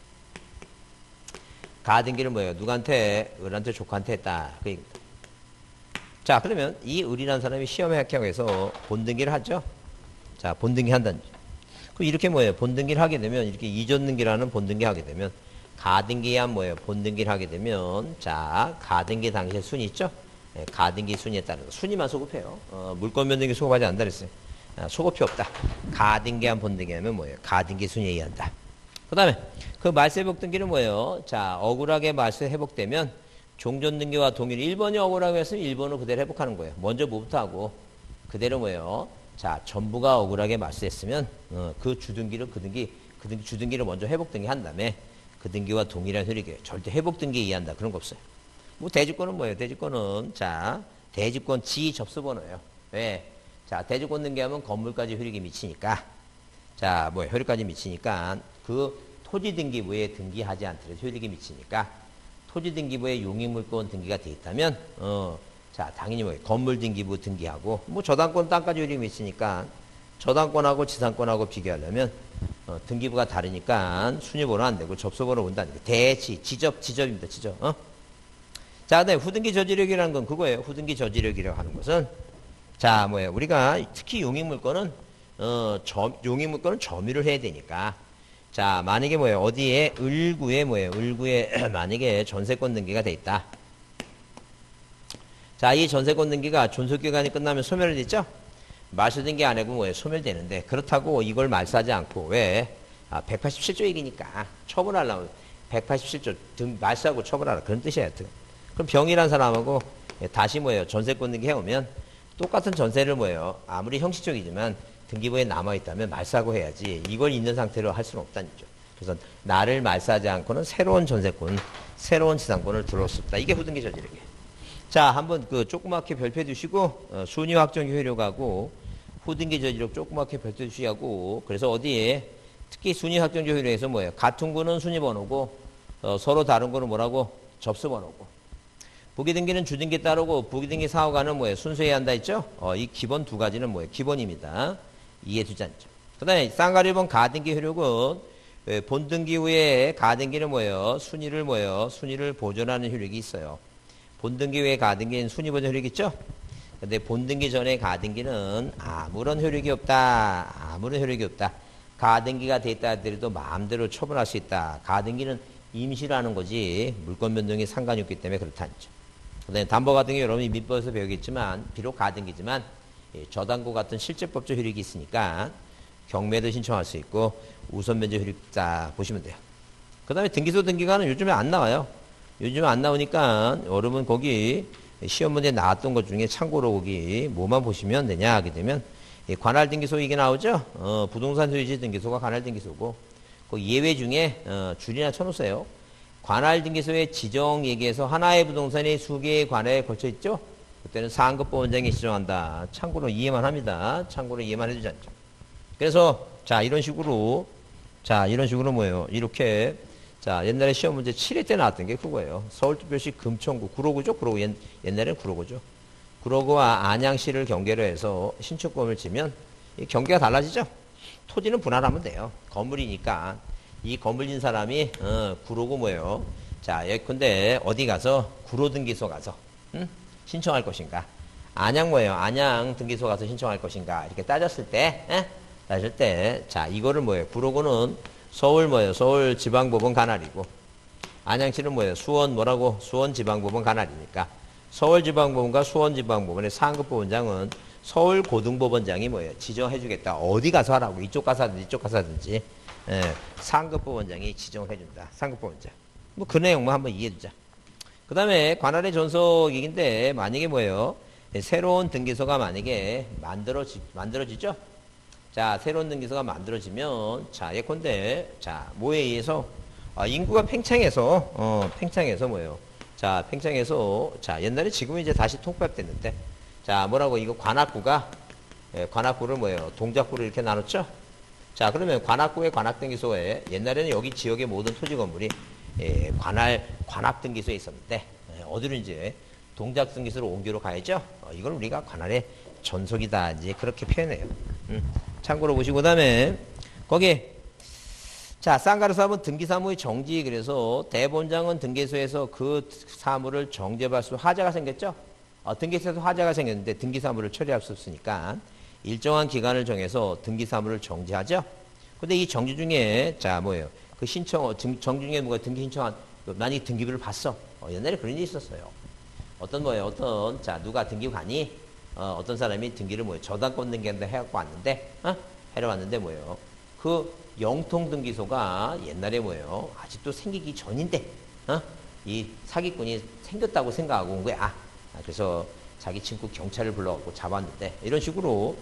가등기를 뭐예요? 누구한테? 을한테 조카한테 했다. 그 얘기입니다. 자, 그러면 이 을이라는 사람이 시험에 합격해서 본등기를 하죠. 자, 본등기 한다는 거죠. 그럼 이렇게 뭐예요? 본등기를 하게 되면 이렇게 이전 등기라는 본등기 하게 되면 가등기한 뭐예요? 본등기를 하게 되면 자, 가등기 당시의 순위 있죠? 네, 가등기 순위에 따라서 순위만 소급해요. 어, 물권 변등기 소급하지 않는다 그랬어요. 아, 소급이 없다. 가등기한 본등기 하면 뭐예요? 가등기 순위에 의한다. 그 다음에 그 말세 회복 등기는 뭐예요? 자, 억울하게 말세 회복되면 종전 등기와 동일 일 번이 억울하게 했으면 일 번을 그대로 회복하는 거예요. 먼저 뭐부터 하고 그대로 뭐예요? 자, 전부가 억울하게 말세했으면 어, 그 주등기를 그 등기 그 등기 주등기를 먼저 회복 등기 한 다음에 그 등기와 동일한 효력이에요. 절대 회복 등기에 의한다. 그런 거 없어요. 뭐 대지권은 뭐예요? 대지권은 자, 대지권 지 접수번호예요. 왜? 자, 대지권 등기하면 건물까지 효력이 미치니까 자, 뭐 효력까지 미치니까 그 토지 등기부에 등기하지 않더라도 효력이 미치니까 토지 등기부에 용익물권 등기가 돼 있다면 어, 자, 당연히 뭐 건물 등기부 등기하고 뭐 저당권 땅까지 효력이 미치니까 저당권하고 지상권하고 비교하려면 어, 등기부가 다르니까 순위번호 안 되고 접수번호 온다는 게 대지, 지접, 지접입니다. 지접. 어? 자, 네, 후등기 저지력이라는 건 그거예요. 후등기 저지력이라고 하는 것은 자, 뭐예요? 우리가 특히 용익물권은 어, 점, 용익물권은 점유를 해야 되니까 자, 만약에 뭐예요? 어디에 을구에 뭐예요? 을구에 만약에 전세권 등기가 돼 있다. 자, 이 전세권 등기가 존속기간이 끝나면 소멸이 됐죠? 말소 등기 안 하고 뭐예요? 소멸되는데 그렇다고 이걸 말소하지 않고 왜? 아, 백팔십칠 조 얘기니까 처분하려면 백팔십칠 조 등 말소하고 처분하라 그런 뜻이에요. 그럼 병이란 사람하고 다시 뭐예요? 전세권 등기 해오면 똑같은 전세를 뭐예요? 아무리 형식적이지만 등기부에 남아있다면 말소하고 해야지 이걸 있는 상태로 할 수는 없다는 거죠. 그래서 나를 말소하지 않고는 새로운 전세권, 새로운 지상권을 들어올 수 없다. 이게 후등기 저지력이에요. 자, 한번 그 조그맣게 별표 두시고 어, 순위 확정 효력하고 후등기 저지력 조그맣게 별표 두시고 그래서 어디에 특히 순위 확정 효력에서 뭐예요? 같은 거는 순위 번호고 어, 서로 다른 거는 뭐라고? 접수 번호고 부기등기는 주등기 따르고 부기등기 사후가는 뭐예요? 순수해야 한다 했죠? 어, 이 기본 두 가지는 뭐예요? 기본입니다. 이해 두지 않죠. 그 다음에 쌍가리 번 가등기 효력은 본등기 후에 가등기는 뭐예요? 순위를 뭐예요? 순위를 보존하는 효력이 있어요. 본등기 후에 가등기는 순위 보존 효력이 있죠? 근데 본등기 전에 가등기는 아무런 효력이 없다. 아무런 효력이 없다. 가등기가 됐다 하더라도 마음대로 처분할 수 있다. 가등기는 임시라는 거지 물권 변동에 상관이 없기 때문에 그렇다는 거죠. 그 다음에 담보 가등기 여러분이 민법에서 배우겠지만 비록 가등기지만 저당고 같은 실제법적 효력이 있으니까 경매도 신청할 수 있고 우선 면제 효력 자 보시면 돼요. 그 다음에 등기소 등기가는 요즘에 안 나와요. 요즘에 안 나오니까 여러분 거기 시험 문제 나왔던 것 중에 참고로 거기 뭐만 보시면 되냐 하게 되면 관할 등기소 이게 나오죠. 어, 부동산 소유지 등기소가 관할 등기소고 그 예외 중에 어, 줄이나 쳐놓으세요. 관할 등기소의 지정 얘기해서 하나의 부동산이 수개의 관할에 걸쳐 있죠. 그때는 상급법원장이 지정한다. 참고로 이해만 합니다. 참고로 이해만 해주지 않죠. 그래서 자 이런 식으로 자 이런 식으로 뭐예요? 이렇게 자 옛날에 시험 문제 칠 회 때 나왔던 게 그거예요. 서울특별시 금천구 구로구죠. 구로구 옛, 옛날엔 구로구죠. 구로구와 안양시를 경계로 해서 신축권을 지면 이 경계가 달라지죠. 토지는 분할하면 돼요. 건물이니까 이 건물 진 사람이 어, 구로구 뭐예요? 자 예컨대 어디 가서 구로 등기소 가서 응? 신청할 것인가? 안양 뭐예요? 안양 등기소 가서 신청할 것인가? 이렇게 따졌을 때, 에? 따질 때, 자 이거를 뭐예요? 구로구는 서울 뭐예요? 서울지방법원 관할이고 안양시는 뭐예요? 수원 뭐라고? 수원지방법원 관할이니까 서울지방법원과 수원지방법원의 상급법원장은 서울고등법원장이 뭐예요? 지정해주겠다. 어디 가서 하라고? 이쪽 가서 하든지 이쪽 가서 하든지 예, 상급법원장이 지정을 해준다. 상급법원장. 뭐 그 내용만 한번 이해해두자. 그 다음에 관할의 존속이긴데 만약에 뭐예요? 새로운 등기소가 만약에 만들어지, 만들어지죠? 자, 새로운 등기소가 만들어지면 자, 예컨대 자, 뭐에 의해서 아, 인구가 팽창해서 어, 팽창해서 뭐예요? 자, 팽창해서 자, 옛날에 지금은 이제 다시 통합됐는데 자, 뭐라고 이거 관악구가 예, 관악구를 뭐예요? 동작구를 이렇게 나눴죠? 자, 그러면 관악구의 관악등기소에 옛날에는 여기 지역의 모든 토지 건물이 예, 관할 관악등기소에 있었는데 예, 어디로 이제 동작등기소로 옮기러 가야죠. 어, 이걸 우리가 관할의 전속이다 이제 그렇게 표현해요. 음, 참고로 보시고 그다음에 거기 자 쌍가루 사업은 등기사무의 정지 그래서 대본장은 등기소에서 그 사무를 정지할 수 화재가 생겼죠. 어, 등기소에서 화재가 생겼는데 등기사무를 처리할 수 없으니까 일정한 기간을 정해서 등기사무를 정지하죠. 근데 이 정지 중에 자 뭐예요? 그 신청 정, 정지 중에 뭐가 등기 신청한 만약에 등기부를 봤어. 어, 옛날에 그런 일이 있었어요. 어떤 뭐예요? 어떤 자 누가 등기관이 어, 어떤 사람이 등기를 뭐예요? 저당권 등기한다 해갖고 왔는데 어? 해러 왔는데 뭐예요? 그 영통 등기소가 옛날에 뭐예요? 아직도 생기기 전인데 어? 이 사기꾼이 생겼다고 생각하고 온 거야. 아, 그래서 자기 친구 경찰을 불러갖고 잡았는데 이런 식으로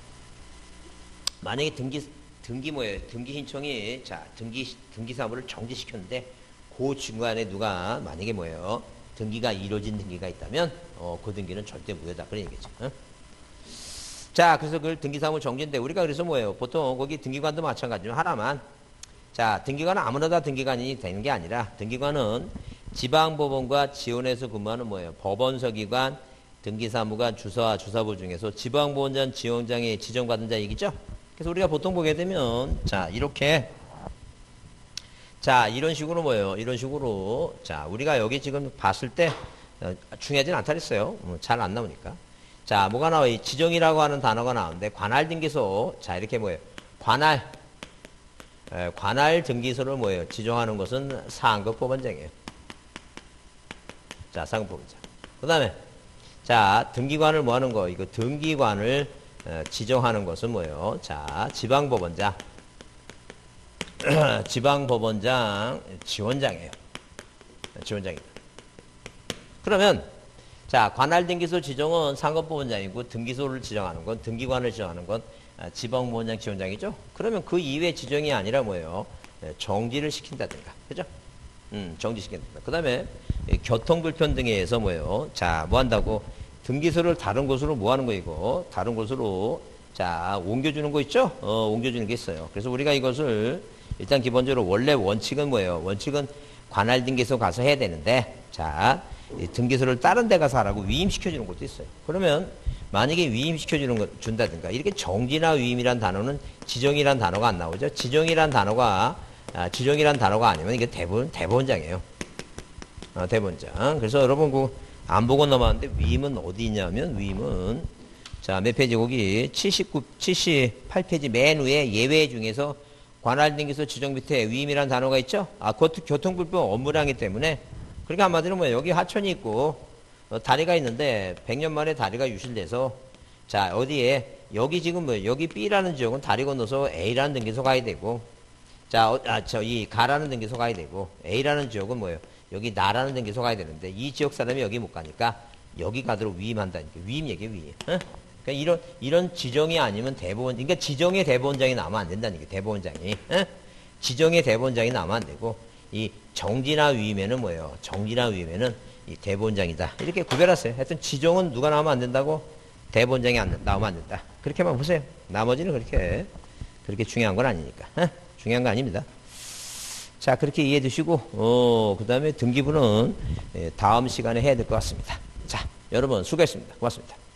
만약에 등기 등기 뭐예요? 등기 신청이 자 등기 등기 사무를 정지시켰는데 그 중간에 누가 만약에 뭐예요? 등기가 이루어진 등기가 있다면 어, 그 등기는 절대 무효다 그런 얘기죠. 어? 자 그래서 그 등기 사무 정지인데 우리가 그래서 뭐예요? 보통 거기 등기관도 마찬가지로 하나만 자 등기관은 아무나 다 등기관이 되는 게 아니라 등기관은 지방법원과 지원해서 근무하는 뭐예요? 법원서기관 등기사무관 주사와 주사부 중에서 지방보원장 지원장이 지정받은 자 얘기죠. 그래서 우리가 보통 보게 되면 자 이렇게 자 이런 식으로 뭐예요? 이런 식으로 자 우리가 여기 지금 봤을 때 어, 중요하진 않다 그랬어요. 어, 잘 안 나오니까 자 뭐가 나와? 이 지정이라고 하는 단어가 나오는데 관할 등기소 자 이렇게 뭐예요? 관할 에, 관할 등기소를 뭐예요? 지정하는 것은 상급 법원장이에요. 자 상급 법원장. 그 다음에 자 등기관을 뭐 하는 거? 이거 등기관을 어, 지정하는 것은 뭐예요? 자 지방법원장 지방법원장 지원장이에요. 지원장입니다. 그러면 자 관할 등기소 지정은 상급법원장이고 등기소를 지정하는 건 등기관을 지정하는 건 지방법원장 지원장이죠. 그러면 그 이외 지정이 아니라 뭐예요? 정지를 시킨다든가 그죠? 음 정지시킨다. 그 다음에 교통불편 등에 의해서 뭐예요? 자 뭐 한다고? 등기소를 다른 곳으로 뭐 하는 거 이거? 다른 곳으로 자 옮겨주는 거 있죠? 어 옮겨주는 게 있어요. 그래서 우리가 이것을 일단 기본적으로 원래 원칙은 뭐예요? 원칙은 관할 등기소 가서 해야 되는데 자 등기소를 다른 데 가서 하라고 위임시켜주는 것도 있어요. 그러면 만약에 위임시켜주는 거 준다든가 이렇게 정지나 위임이란 단어는 지정이란 단어가 안 나오죠. 지정이란 단어가 아, 지정이란 단어가 아니면 이게 대본 대본장이에요. 어, 대본장. 그래서 여러분 그 안 보고 넘어왔는데 위임은 어디 있냐면 위임은 자 몇 페이지 거기 칠십구, 칠십팔 페이지 맨 위에 예외 중에서 관할 등기소 지정 밑에 위임이라는 단어가 있죠. 아 그것도 교통불편 업무량이기 때문에 그러니까 한마디로 뭐예요? 여기 하천이 있고 어, 다리가 있는데 백 년 만에 다리가 유실돼서 자 어디에 여기 지금 뭐 여기 B라는 지역은 다리 건너서 A라는 등기소 가야 되고 자 어, 아, 저 이 가라는 등기소 가야 되고 A라는 지역은 뭐예요? 여기 나라는 등기소 가야 되는데 이 지역 사람이 여기 못 가니까 여기 가도록 위임한다니까 위임 얘기예요 위임. 어? 그러니까 이런 이런 지정이 아니면 대법원 그러니까 지정의 대법원장이 나오면 안 된다는 게 대법원장이 어? 지정의 대법원장이 나오면 안 되고 이 정지나 위임에는 뭐예요? 정지나 위임에는 이 대법원장이다 이렇게 구별하세요. 하여튼 지정은 누가 나오면 안 된다고 대법원장이 안, 나오면 안 된다 그렇게만 보세요. 나머지는 그렇게 그렇게 중요한 건 아니니까 어? 중요한 거 아닙니다. 자 그렇게 이해해 두시고 어, 그 다음에 등기부는 다음 시간에 해야 될 것 같습니다. 자 여러분 수고했습니다. 고맙습니다.